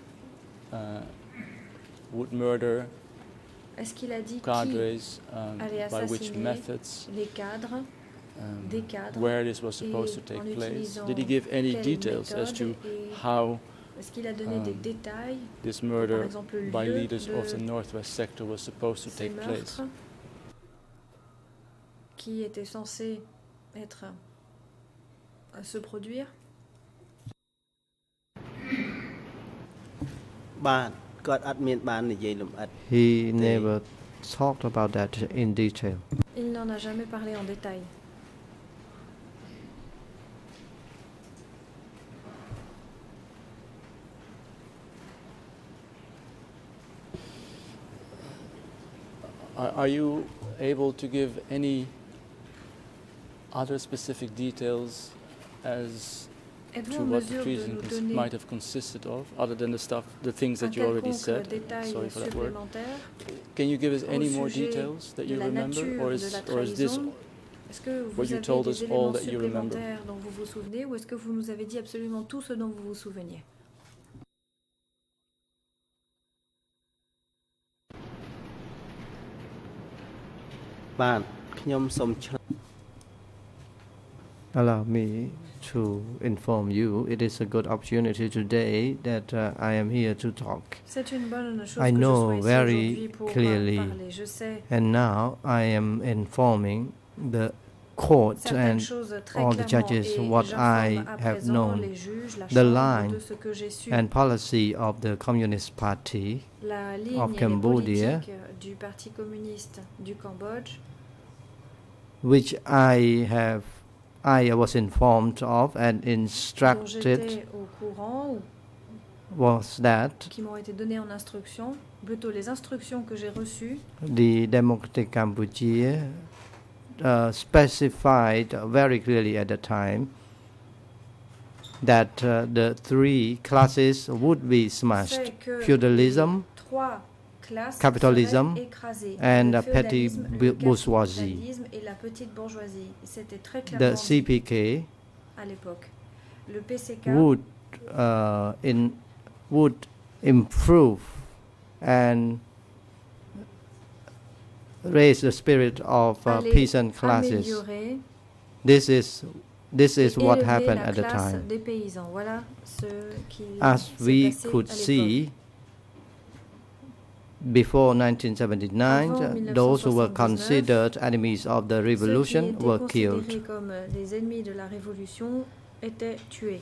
would murder Est-ce qu'il a dit qui cadres, allait by which assassiner methods, les cadres, des cadres, where this was supposed to et take en place? utilisant Did he give any quelle details as to méthode et how est-ce qu'il a donné des détails, this par murder exemple le by lieu leaders of the de Northwest sector was supposed to ces take place? meurtres qui étaient censés être se produire? បាទគាត់អត់មានបាននិយាយលម្អិត He never talked about that in detail. Il n'en a jamais parlé en détail. Are you able to give any other specific details as Êtes-vous to en what the mesure de treason nous donner might have consisted of, other than the stuff, the things un that you already quelconque said? détail Sorry for that word. supplémentaire Can you give us any au more sujet details that de you la remember, nature or de is la this trahison? Est-ce que what vous you avez told des us all éléments that you remember? supplémentaires dont vous vous souvenez ou est-ce que vous nous avez dit absolument tout ce dont vous vous souveniez? បាទខ្ញុំសូមឆ្លើយ Allow me to inform you, it is a good opportunity today that I am here to talk. C'est une bonne chose I que know je sois ici very aujourd'hui pour clearly. parler. Je sais And now I am informing the court certaines and choses très all the clairement judges et what j'informe I à have présent known, les juges, la the Chambre, line de ce que j'ai su. and policy of the Communist Party La ligne of et les Cambodia, politiques du Parti communiste du Cambodge, which I was informed of and dont instructed j'étais au courant ou was that qui m'ont été données en instruction, plutôt les instructions que j'ai reçues, the Democratic Cambodia specified very clearly at the time that the three classes would be smashed: c'est que feudalism, les trois classes capitalism, seraient écrasées. and Le petty féodalisme, le bourgeoisie. capitalisme et la petite bourgeoisie. C'était très clairement The dit CPK à l'époque. Le PCK would improve and raise the spirit of allait peasant classes. améliorer This is et what élever happened la at the classe time. des paysans. Voilà ce qui As s'est we passé could à l'époque. see, before 1979, Avant those who were 1979, considered enemies of the Ceux qui revolution étaient were considérés killed. comme les ennemis de la révolution étaient tués.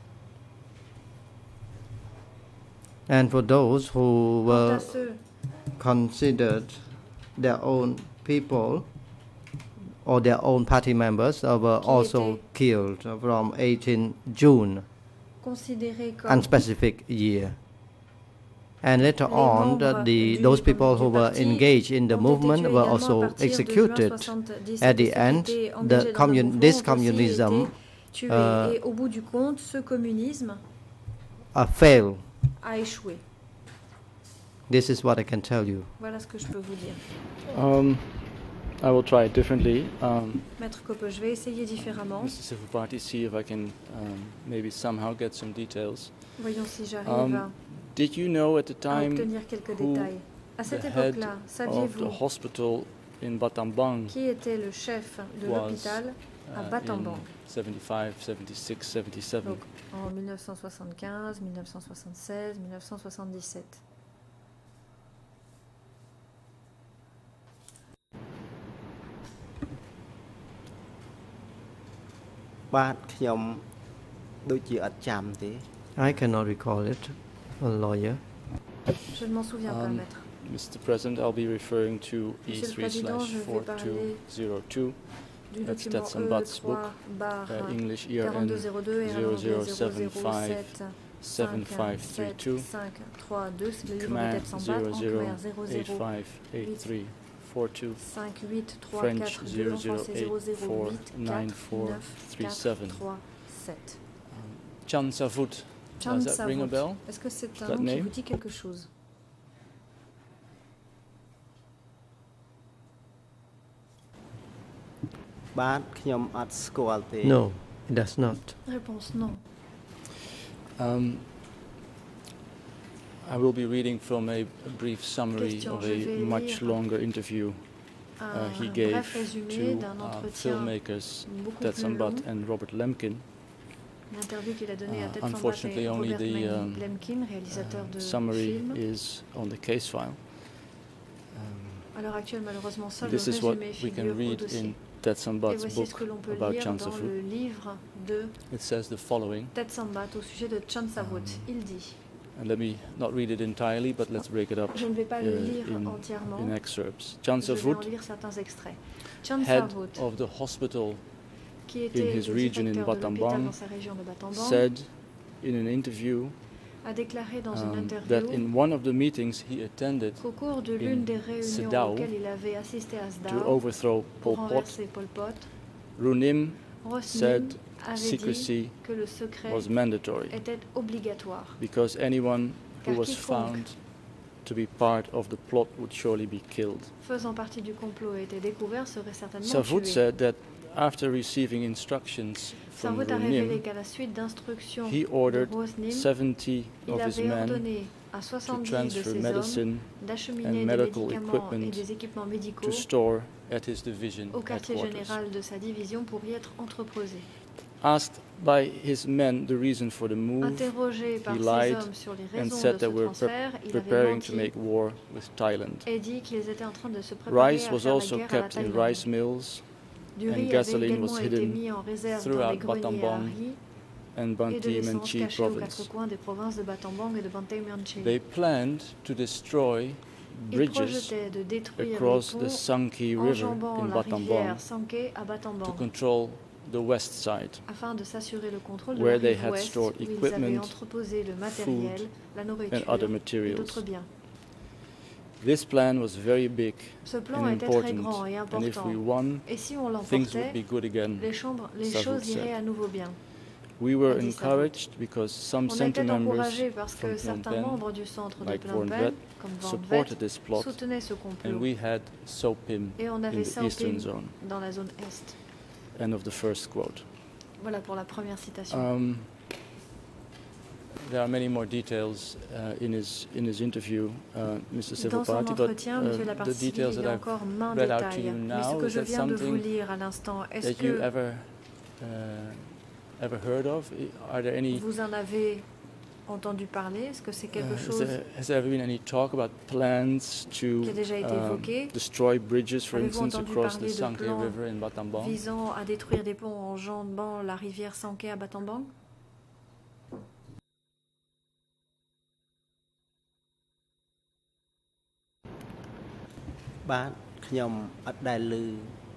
And for those who Quant à were ceux considered their own people or their own party members were Qui also étaient killed from 18 June, considérés comme unspecific year. And later les on, membres those people who du were parti engaged in the ont été movement tués were également à also partir de juin executed. 70. At Et the ceux qui end, étaient engagés dans le mouvement this ont aussi communism été tués. Et au bout du compte, ce communisme failed. a échoué. This is what I can tell you. Voilà ce que je peux vous dire. I will try it differently. Maître Koppe, je vais essayer différemment. Mr. Sivapati, see if I can maybe somehow get some details. Voyons si j'arrive Did you know at the à time obtenir quelques who détails. À the cette head époque-là, of the saviez-vous hospital in Battambang qui était le chef de was l'hôpital à in Battambang? 75, 76, 77? Donc en 1975, 1976, 1977. បាទខ្ញុំដូចជាអត់ចាំទេ I cannot recall it, a lawyer. Je ne m'en souviens pas, maître. Mr. President, I'll be referring to Monsieur le Président, je vais parler E3/4202. du That's document Tatsambat's book, E3/4202 English ERN 4202 et 0075 7532. 7532, c'est le livre de Khmer Tatsambat en Khmer 00858342, 5834 French 2 en français 0084 008 7. Chan Savut, Chan does that ring a Savut. bell? Est-ce que c'est un That nom qui name? vous dit quelque chose? បាទខ្ញុំអត់ស្គាល់ទេ No, it does not. Réponse non. I will be reading from a brief summary Question, of je a vais much lire longer interview he Un gave bref résumé to d'un entretien filmmakers beaucoup plus Tatsambat long. and Robert Lemkin. L'interview qu'il a donnée à Ted Sambat Unfortunately, et only Robert the Lemkin, réalisateur de summary film. is on the case file. À l'heure actuelle, malheureusement, seul le This is what résumé we can figure au read dossier. in Et Tatsambat's voici ce book que l'on peut about lire Chan dans Savut. le livre de It says the following, Ted Sambat au sujet de Chan Savut. Il dit, and let me not read it entirely, but let's break it up je ne vais pas le lire in entièrement, excerpts. Chan je vais en Savut, lire certains extraits. Chan head Savut, of the hospital, qui était his le region in directeur de l'hôpital Battambang, dans sa région de Battambang, said in an interview a déclaré dans une that interview in one of the meetings he attended qu'au cours de l'une des réunions Sedao, auxquelles il avait assisté à to Sdao overthrow pour Pol Pot, renverser Pol Pot, Runim Rosnim said avait secrecy dit que le secret was mandatory était obligatoire, because anyone who car was found to be part of the plot would surely be killed. faisant partie du complot et était découvert serait certainement Savut tué. said that after receiving instructions from Savut a révélé Runim, qu'à la suite d'instructions he de ordered Rosnim, 70 il of his avait men ordonné à to 70 de transfer ses hommes medicine d'acheminer and des medical médicaments et equipment des équipements médicaux to store at his division au quartier headquarters. général de sa division pour y être entreposé. Asked by his men the reason for the move, Interrogé par he ses lied hommes sur les and raisons said de they ce were transfert, il avait preparing to menti make war with Thailand. et dit qu'ils étaient en train de se préparer Rice à was faire la also guerre à la kept in Thaïlande. rice mills Du and riz avait gasoline également was été hidden mis en réserve dans throughout les greniers à Battambang riz and et de Banteay l'essence Meanchey cachée aux quatre province. coins des provinces de Battambang et de Banteay Meanchey. They planned to destroy Ils bridges projetaient de détruire across les the ponts Sankey River enjambant in la Battambang rivière Sankey à to Battambang control the west side, afin de s'assurer le contrôle de where la they rive had ouest, stored où ils avaient equipment, entreposé le matériel, la and nourriture other et materials. d'autres biens. This plan was very big Ce plan and était très important, grand et and if important. we won, Et si on things would l'emportait, be good again. les Savoud choses iraient said. à nouveau bien. We were a dit Savoud. encouraged because some On center était members encouragés parce que from Phnom certains Penh, membres du centre de like Phnom Von Penh, Vet, comme Van supported Vet, this plot, soutenaient ce and complot. we had Sopim Et on in avait the eastern Saopim zone. dans la zone Est. End of the first quote. Voilà pour la première citation. There are many more details in his interview, Mr. Dans son Sivapati, but entretien, Monsieur the Lapartie, details il that y a I've encore maints read out to détails. you Mais ce now, que is je that viens de vous something lire à l'instant, est-ce that you que ever heard of? Are there any? vous en avez entendu parler? Est-ce que c'est quelque chose Has there ever been any talk about plans to qui a déjà été évoqué? destroy bridges, for Avez-vous instance, entendu across the parler de Sankey plans River in Battambang? visant à détruire des ponts en jambant la rivière Sankey à Battambang? Bạn ខ្ញុំអត់ដែលឮ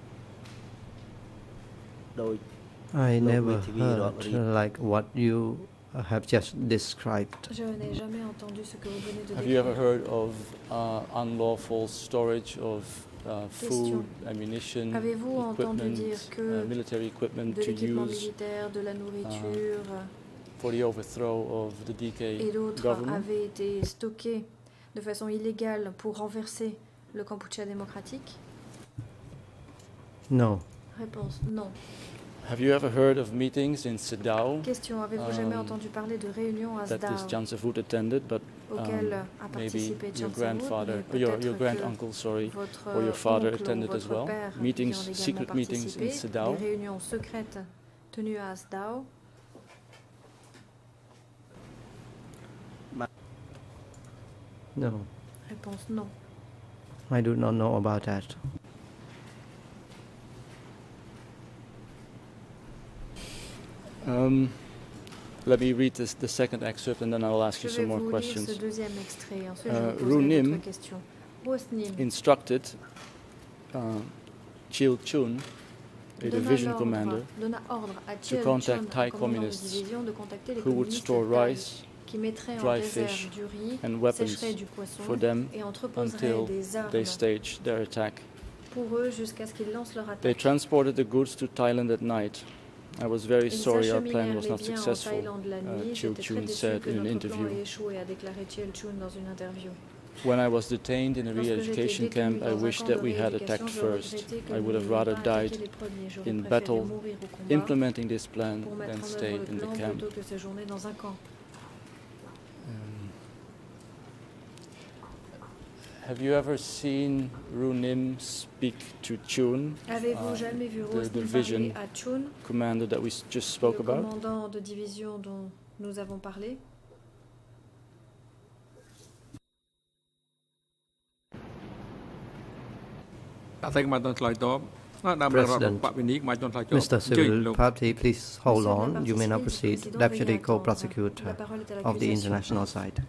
ដោយ I Lord never Witty heard Rock like what you have just described. Je n'ai jamais entendu ce que vous venez de Have you ever décrire. heard of unlawful storage of food, Question. ammunition, Avez-vous entendu equipment, dire que military equipment de to l'équipement use militaire, de la nourriture for the overthrow of the DK et d'autres government? avaient été stockés de façon illégale pour renverser le Kampuchea démocratique? No. Réponse non. Have you ever heard of meetings in Sedao Question. Avez-vous jamais entendu parler de réunions à that this Sdao Jan Savout attended, but auxquelles a maybe participé your Jan Savout, grandfather, mais your peut-être grand que uncle, sorry, votre or your father oncle ou attended as votre well? père Meetings, y ont également secret meetings in participé, Sedao. des réunions secrètes tenues à Sdao. No. Réponse non. I do not know about that. Let me read the second excerpt and then I'll ask Je you vais some more vous lire ce questions. deuxième extrait. Ensuite, je vous poserai Runim d'autres questions. Runim Instructed Chil Chun, a division commander, donna ordre à Chiel contact Chun, Thai un commandant de communists division, de contacter les who would communistes store thaïs rice qui mettraient en dry réserve fish du riz, and weapons sécheraient du poisson for them et entreposeraient until des armes they staged their attack. pour eux jusqu'à ce qu'ils lancent leur They attaque. transported the goods to Thailand at night. I was very Ils sorry our plan s'acheminèrent was les not biens en successful, Thaïlande la nuit. Chiel J'étais très Chun déçu said que in an notre plan interview. ait échoué, a déclaré Chiel Chun dans une interview. When I was detained in a Lorsque j'étais re-education détenu camp, I dans un wished camp that de we had rééducation, attacked je first. regrettais que I nous would have n'ayons rather pas attaqué died les premiers. J'aurais in préféré battle mourir au combat implementing this plan pour than mettre en stay œuvre in le the plan camp. plutôt que séjourner dans un camp. Have you ever seen Runim speak to Chun, Avez-vous jamais vu the Rosny division parler à Chun, commander that we just spoke le about? commandant de division dont nous avons parlé? President, Mr. Civil Party, please hold on. You may now proceed. Deputy Co-Prosecutor of the international side.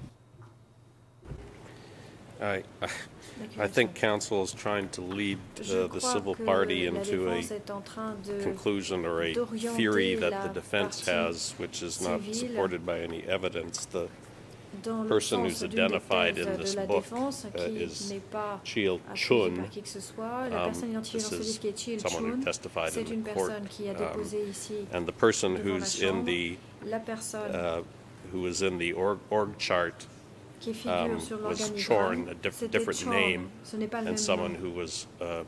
I think counsel is trying to lead the civil party into a conclusion or a theory that the defense has, which is not supported by any evidence. The person who's identified in this book is Chiel Chun. This is someone who testified in the court, and the person who's in the who is in the org chart was Chorn, a different name, and someone who was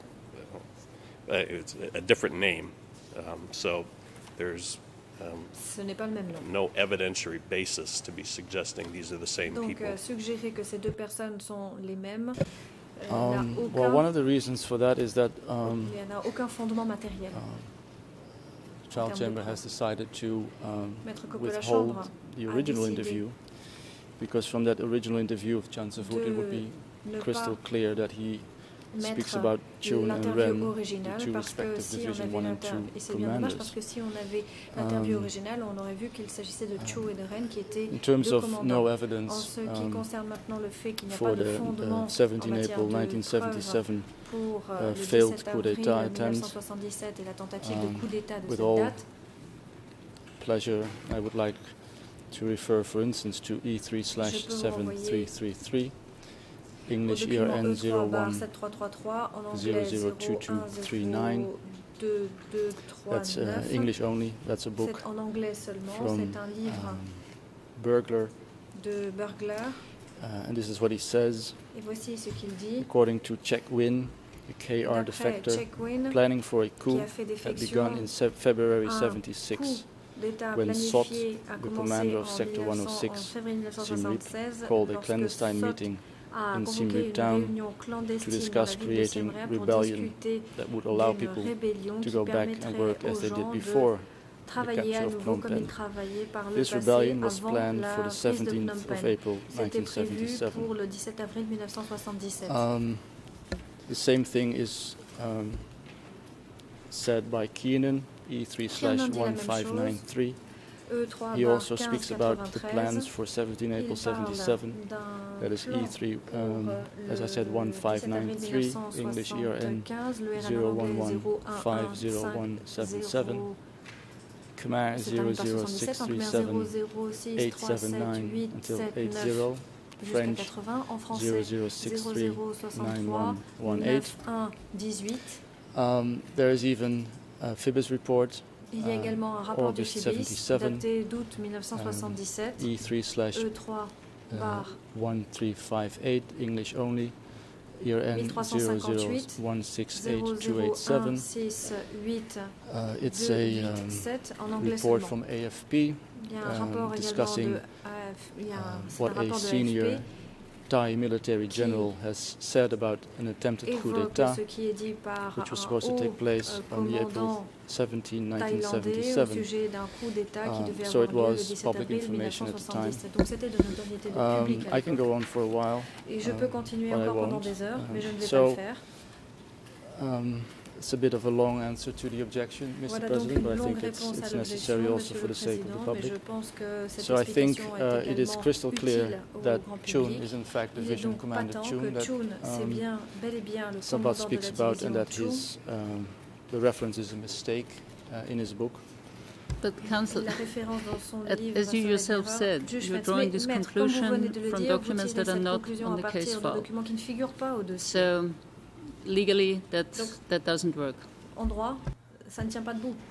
it's a different name. So there's no evidentiary basis to be suggesting these are the same people. Donc, suggérer que ces deux personnes sont les mêmes n'a Well, one of the reasons for that is that il n'y a aucun fondement matériel. the trial chamber has decided to Maître Coppe de la withhold Chambre the a original décidé interview, because from that original interview of Jan Savout, it would be ne crystal pas clear that he speaks mettre about Chun and l'interview Ren, the originale two parce que respective si on Division avait 1 and 2 l'interview, et c'est bien dommage parce commanders. que si on avait l'interview originale, on aurait vu qu'il s'agissait de Chu et de Ren qui étaient In terms deux of commandants. no En evidence ce qui concerne maintenant le fait qu'il n'y a for pas de the fondement en 17 matière April de 1977 preuves pour le failed 17 coup avril d'État attempt, 1977 et la tentative de coup d'État de with cette all date, pleasure, I would like to refer, for instance, to E3/7333, au English document ERN E3/7333 en anglais 002239. 0102239. That's English only. That's a book C'est en anglais seulement, from c'est un livre Burglar, de Burglar. and this is what he says. Et voici ce qu'il dit. According to Check Win, a KR D'après defector Check Win, planning for a coup qui a fait had défection, begun in February un 76. coup d'État when Sot, planifié a the commencé commander of en Sector 106, février Siem Reap, 1976 called a lorsque clandestine Sot meeting a in Siem convoqué Reap une town réunion to clandestine dans la discuss ville de Siem creating Reap pour rebellion discuter that would allow d'une people rébellion to qui go back and permettrait work as aux they did gens de before the travailler à capture of nouveau Phnom comme ils Penh. travaillaient par le This passé rebellion was avant planned la for the prise de 17th Phnom of Penh. April C'était prévu 1977. pour le 17 avril 1977. The same thing is said by Keenan, E3/1593. E3 He also speaks 1593. about the plans for 17 Il April parle 77. d'un That is plan E3, pour as I said, le 1593, 17 avril English ERN 1975, le RN en anglais 0115017, Khmer c'est en 1977, en Khmer 00637 00637 until 879 80, jusqu'à French 80, en français 00639118. 00639118. There is even a Phoebus report, Il y a également un rapport du August FIBIS 77, daté d'août 1977, E3/1358, English only, ERN 1358 001682887. 00168 It's a 7 en anglais report seulement. from AFP Il y a un rapport également discussing de il y a un what a rapport de senior AFP Thai military general has said about an attempted coup évoque d'État, ce qui est dit par which was un supposed to take haut place on the April commandant 17, thaïlandais au 1977. sujet d'un coup d'État qui devait So avoir it lieu le was 17 public avril information at the time. 1977. Donc c'était de notoriété publique à I can l'époque. go on for a while. Et je peux continuer but I encore pendant won't. des heures, mais je ne vais So, pas le faire. It's a bit of a long answer to the objection, Mr. Voilà donc President, une but I longue think réponse à it's l'objection, necessary also Monsieur for le the sake of the Président, mais public. je pense que cette So I think explication est it is également crystal clear utile au that grand Chun public. is in fact Il est Division donc Commander patent Chun que that Chun, c'est bien, bel et bien le Sabat commandant de speaks la about, and division that Chun. the reference is a mistake in his book. But Council, La référence dans son livre as you serait yourself d'erreur. said, Juge you're Metz, drawing mais this Maître, comme vous venez conclusion de le from dire, vous documents tirez that are cette not conclusion on à the partir case de file. documents qui ne figurent pas au dossier. So legally, Donc, that doesn't work. en droit, ça ne tient pas debout.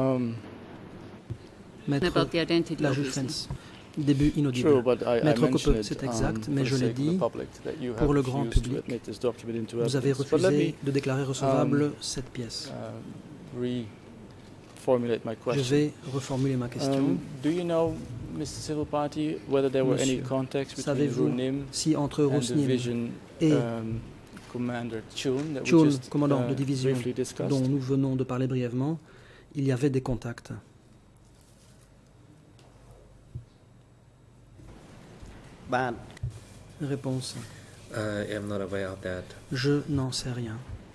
Maître, About the identity, la juge obviously. Fens. Début inaudible. True, but I Maître mentioned Coppe, it c'est exact, for mais the je l'ai sake of the dit, public that you pour have le grand refused to public, admit this document into vous avez evidence. But let refusé me de déclarer recevable cette pièce. reformulate my Je question. vais reformuler ma question. Do you know, Mr. Civil Party, whether there were any Monsieur, contacts between savez-vous Runim si entre and Rousnim Division et Commander Chun that we Chun, just commandant de division briefly discussed? dont nous venons de parler brièvement, il y avait des contacts? Ban. Réponse. I am not aware of that. Je n'en sais rien.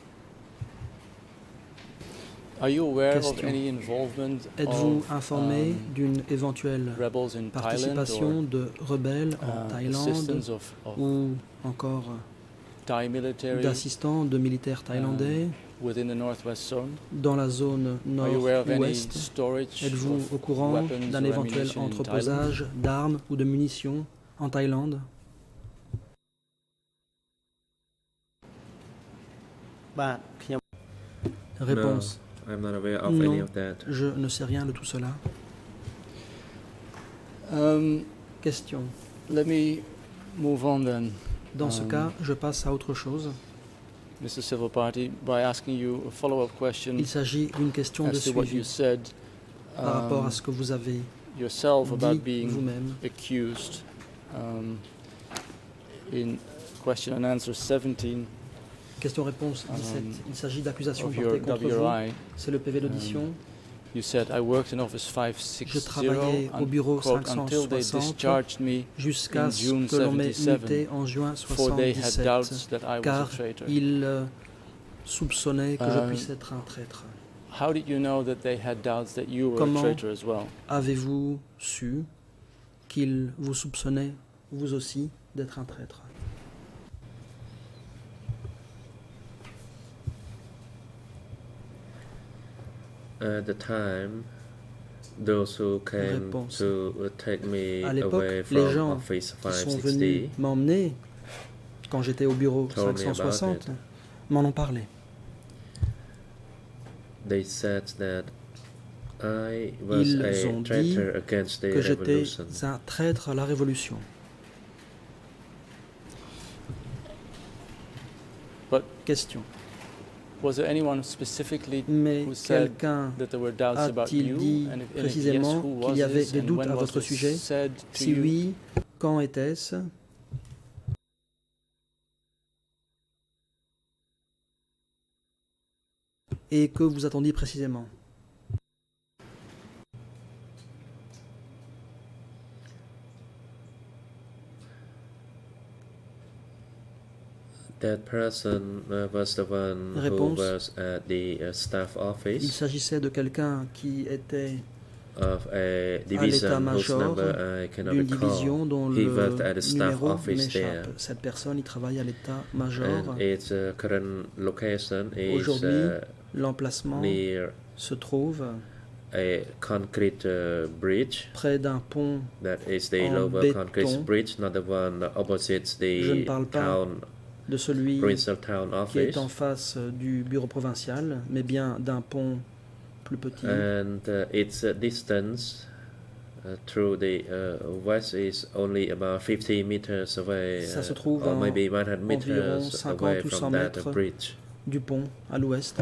Are you aware of Question. any involvement Êtes-vous of informé d'une éventuelle rebels in Thailand participation or de rebelles en Thaïlande assistance of ou encore Thai military d'assistants de militaires thaïlandais within the Northwest Zone? dans la zone Are you aware of any nord-ouest? storage Êtes-vous of au courant weapons d'un or éventuel ammunition in entreposage d'armes ou de munitions en Thaïlande? Ban.ខ្ញុំ Réponse. No, I'm not aware of Non. any of that. Je ne sais rien de tout cela. Question. Let me move on then, Dans ce cas, je passe à autre chose. Mr. Civil Party, by asking you a follow-up question Il s'agit d'une question de as to what you suivi said par rapport à ce que vous avez yourself about dit being vous-même. accused in question and answer 17 Question-réponse 17. Il s'agit d'accusations of portées your contre vous. WRI. C'est le PV d'audition. You said I worked in office Je travaillais au bureau 560 jusqu'à ce que l'on m'ait muté en juin 77, car ils soupçonnaient que je puisse être un traître. Comment avez-vous su qu'ils vous soupçonnaient, vous aussi, d'être un traître? At the time, those who came to take me away from office 560 m'emmener quand j'étais au bureau 560 m'en ont parlé. They said that I was a traitor against the revolution. Un traître à la révolution. Question. Was there anyone specifically Mais quelqu'un a-t-il dit précisément qu'il y avait des doutes à votre sujet? Si oui, quand était-ce? Et que vous attendiez précisément? That person was the one who was at the staff office. Il s'agissait de quelqu'un qui était of a à division whose l'état-major number I cannot d'une recall. division dont He le worked at the staff numéro office there. m'échappe. Cette personne, il travaille à l'état-major. And its current location is Aujourd'hui, l'emplacement near se trouve a concrete bridge. Près d'un pont that is the en lower béton. concrete bridge, not the one opposite the town. De celui town qui est office. en face du bureau provincial, mais bien d'un pont plus petit. And its distance through the west is only about 50 meters away, Ça se trouve or maybe 100 environ meters 50 away ou 100 from that mètres bridge. Du pont à l'ouest.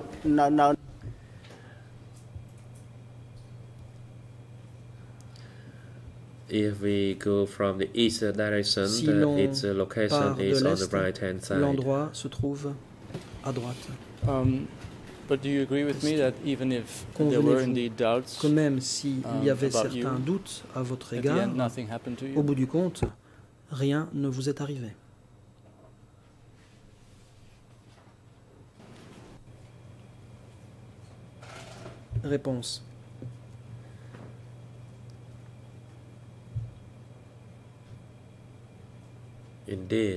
If we go from the east direction, Si its location is on the right-hand side. L'endroit se trouve à droite. But do you agree with me that even if there were indeed doubts, que même s'il y avait certains doutes à votre égard, au bout du compte, rien ne vous est arrivé? Réponse. Indeed.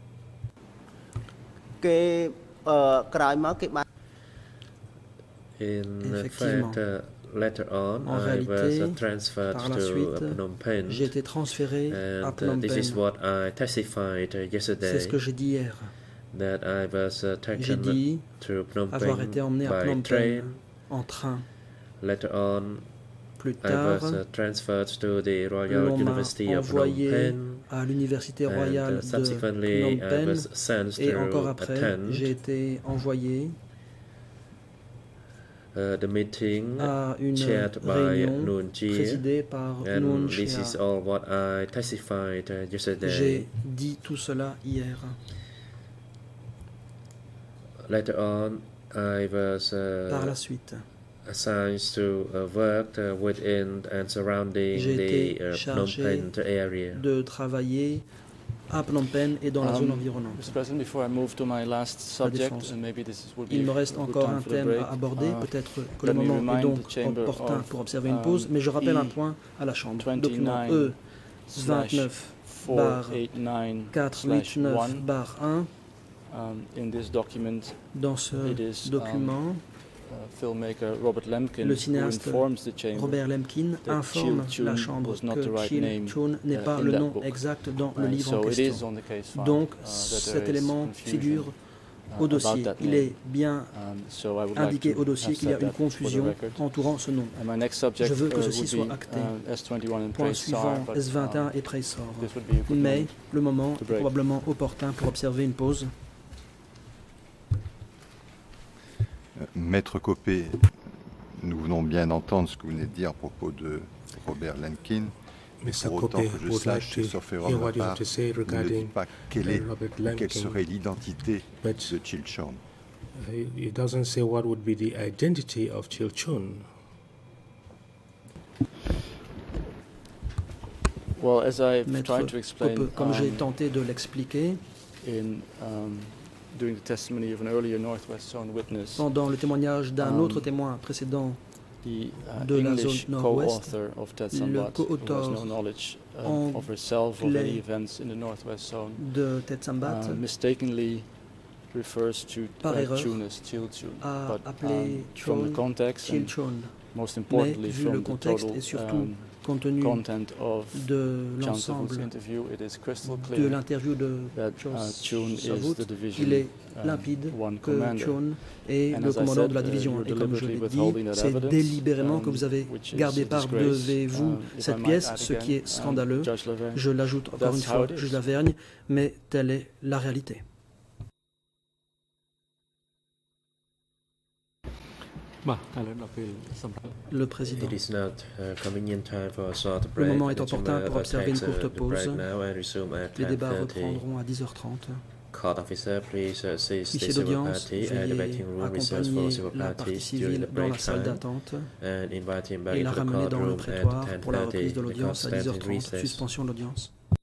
In fact, later on, I was transferred to Phnom Penh. J'ai été transféré à Phnom Penh. This is what I testified yesterday. C'est ce que j'ai dit hier. That I was J'ai dit to Phnom avoir été emmené à Phnom Penh en train. Later on, plus tard, I was transferred to the Royal University of Phnom Penh. À l'université royale de Phnom Penh. Et encore après, j'ai été envoyé the meeting à une chaired by réunion Nuon Chea, présidée par and Nuon this is Chea. all what I testified yesterday. J'ai dit tout cela hier. Later on, I was par la suite assigned to work within and surrounding the Phnom Penh area. De travailler à Phnom Penh et dans la zone environnante. Mr. President, before I move to my last subject, and maybe this would be Il me reste encore un thème à aborder. Peut-être que le moment est donc opportun pour observer une pause, mais je rappelle un point à la Chambre. Document E 29 489/1. Dans ce document, le cinéaste Robert Lemkin informe la Chambre que Chil Chun n'est pas le nom exact dans le livre en question. Donc cet élément figure au dossier. Il est bien indiqué au dossier qu'il y a une confusion entourant ce nom. Je veux que ceci soit acté. Point suivant, S21 et Praysor. Mais le moment est probablement opportun pour observer une pause. Maître Copé, nous venons bien d'entendre ce que vous venez de dire à propos de Robert Lemkin. Pour autant que je sache, sauf erreur de ma part, vous ne dites pas quelle serait l'identité de Chil Chun. It doesn't say what would be the identity of Chil Chun. Maître Koppe, comme j'ai tenté de l'expliquer, pendant le témoignage d'un autre témoin précédent de la zone nord-ouest, le co-auteur anglais de Tetsambat par erreur a appelé Chon Chilchon. Mais vu le contexte et surtout compte tenu de l'ensemble de l'interview de Savut, il est limpide que Chon est le commandant de la division. Et comme je l'ai dit, c'est délibérément que vous avez gardé par devant vous cette pièce, ce qui est scandaleux. Je l'ajoute encore une fois, juge Lavergne, mais telle est la réalité. Le président. Le moment est opportun pour observer une courte pause. Les débats reprendront à 10h30. Huissier d'audience, veuillez accompagner la partie civile dans la salle d'attente et la ramener dans le prétoire pour la reprise de l'audience à 10h30. Suspension de l'audience.